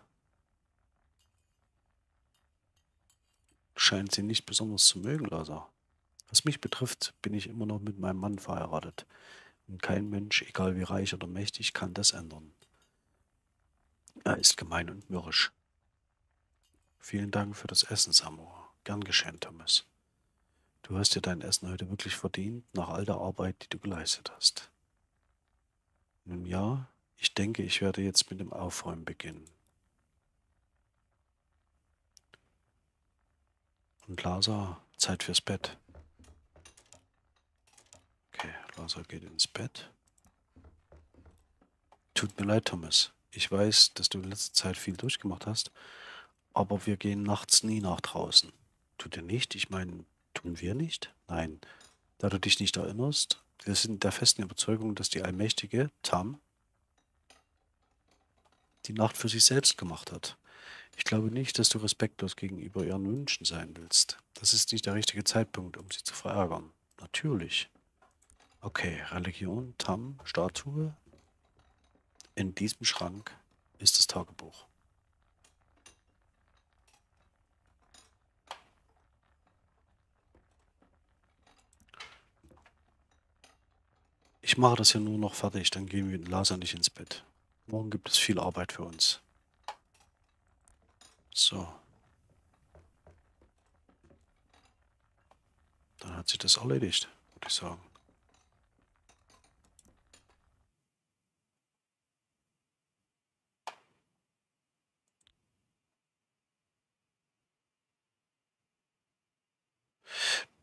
Scheint sie nicht besonders zu mögen, Lazar. Was mich betrifft, bin ich immer noch mit meinem Mann verheiratet. Und kein Mensch, egal wie reich oder mächtig, kann das ändern. Er ist gemein und mürrisch. Vielen Dank für das Essen, Samura. Gern geschehen, Thomas. Du hast dir dein Essen heute wirklich verdient, nach all der Arbeit, die du geleistet hast. Nun ja, ich denke, ich werde jetzt mit dem Aufräumen beginnen. Und Lazar, Zeit fürs Bett. Okay, Lazar geht ins Bett. Tut mir leid, Thomas. Ich weiß, dass du in letzter Zeit viel durchgemacht hast, aber wir gehen nachts nie nach draußen. Tut ihr nicht? Ich meine, tun wir nicht? Nein. Da du dich nicht erinnerst, wir sind der festen Überzeugung, dass die allmächtige Tam die Nacht für sich selbst gemacht hat. Ich glaube nicht, dass du respektlos gegenüber ihren Wünschen sein willst. Das ist nicht der richtige Zeitpunkt, um sie zu verärgern. Natürlich. Okay, Religion, Tam, Statue. In diesem Schrank ist das Tagebuch. Ich mache das hier nur noch fertig, dann gehen wir Lazar nicht ins Bett. Morgen gibt es viel Arbeit für uns. So. Dann hat sich das erledigt, würde ich sagen.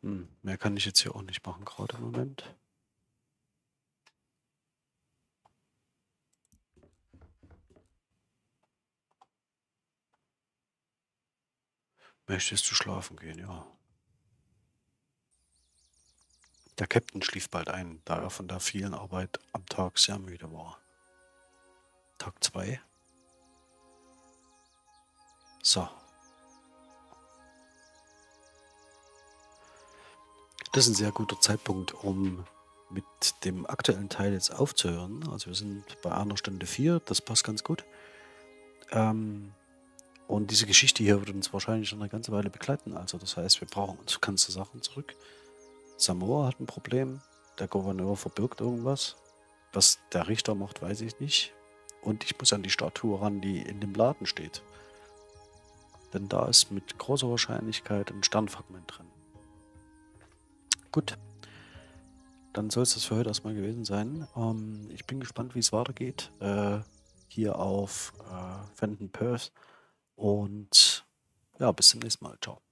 Hm, mehr kann ich jetzt hier auch nicht machen, gerade im Moment. Möchtest du schlafen gehen? Ja. Der Captain schlief bald ein, da er von der vielen Arbeit am Tag sehr müde war. Tag zwei. So. Das ist ein sehr guter Zeitpunkt, um mit dem aktuellen Teil jetzt aufzuhören. Also wir sind bei einer Stunde vier, das passt ganz gut. Ähm, und diese Geschichte hier wird uns wahrscheinlich schon eine ganze Weile begleiten. Also das heißt, wir brauchen uns ganze Sachen zurück. Samoa hat ein Problem. Der Gouverneur verbirgt irgendwas. Was der Richter macht, weiß ich nicht. Und ich muss an die Statue ran, die in dem Laden steht. Denn da ist mit großer Wahrscheinlichkeit ein Sternfragment drin. Gut. Dann soll es das für heute erstmal gewesen sein. Ähm, ich bin gespannt, wie es weitergeht. Äh, hier auf äh, Fenton Perth. Und ja, bis zum nächsten Mal. Ciao.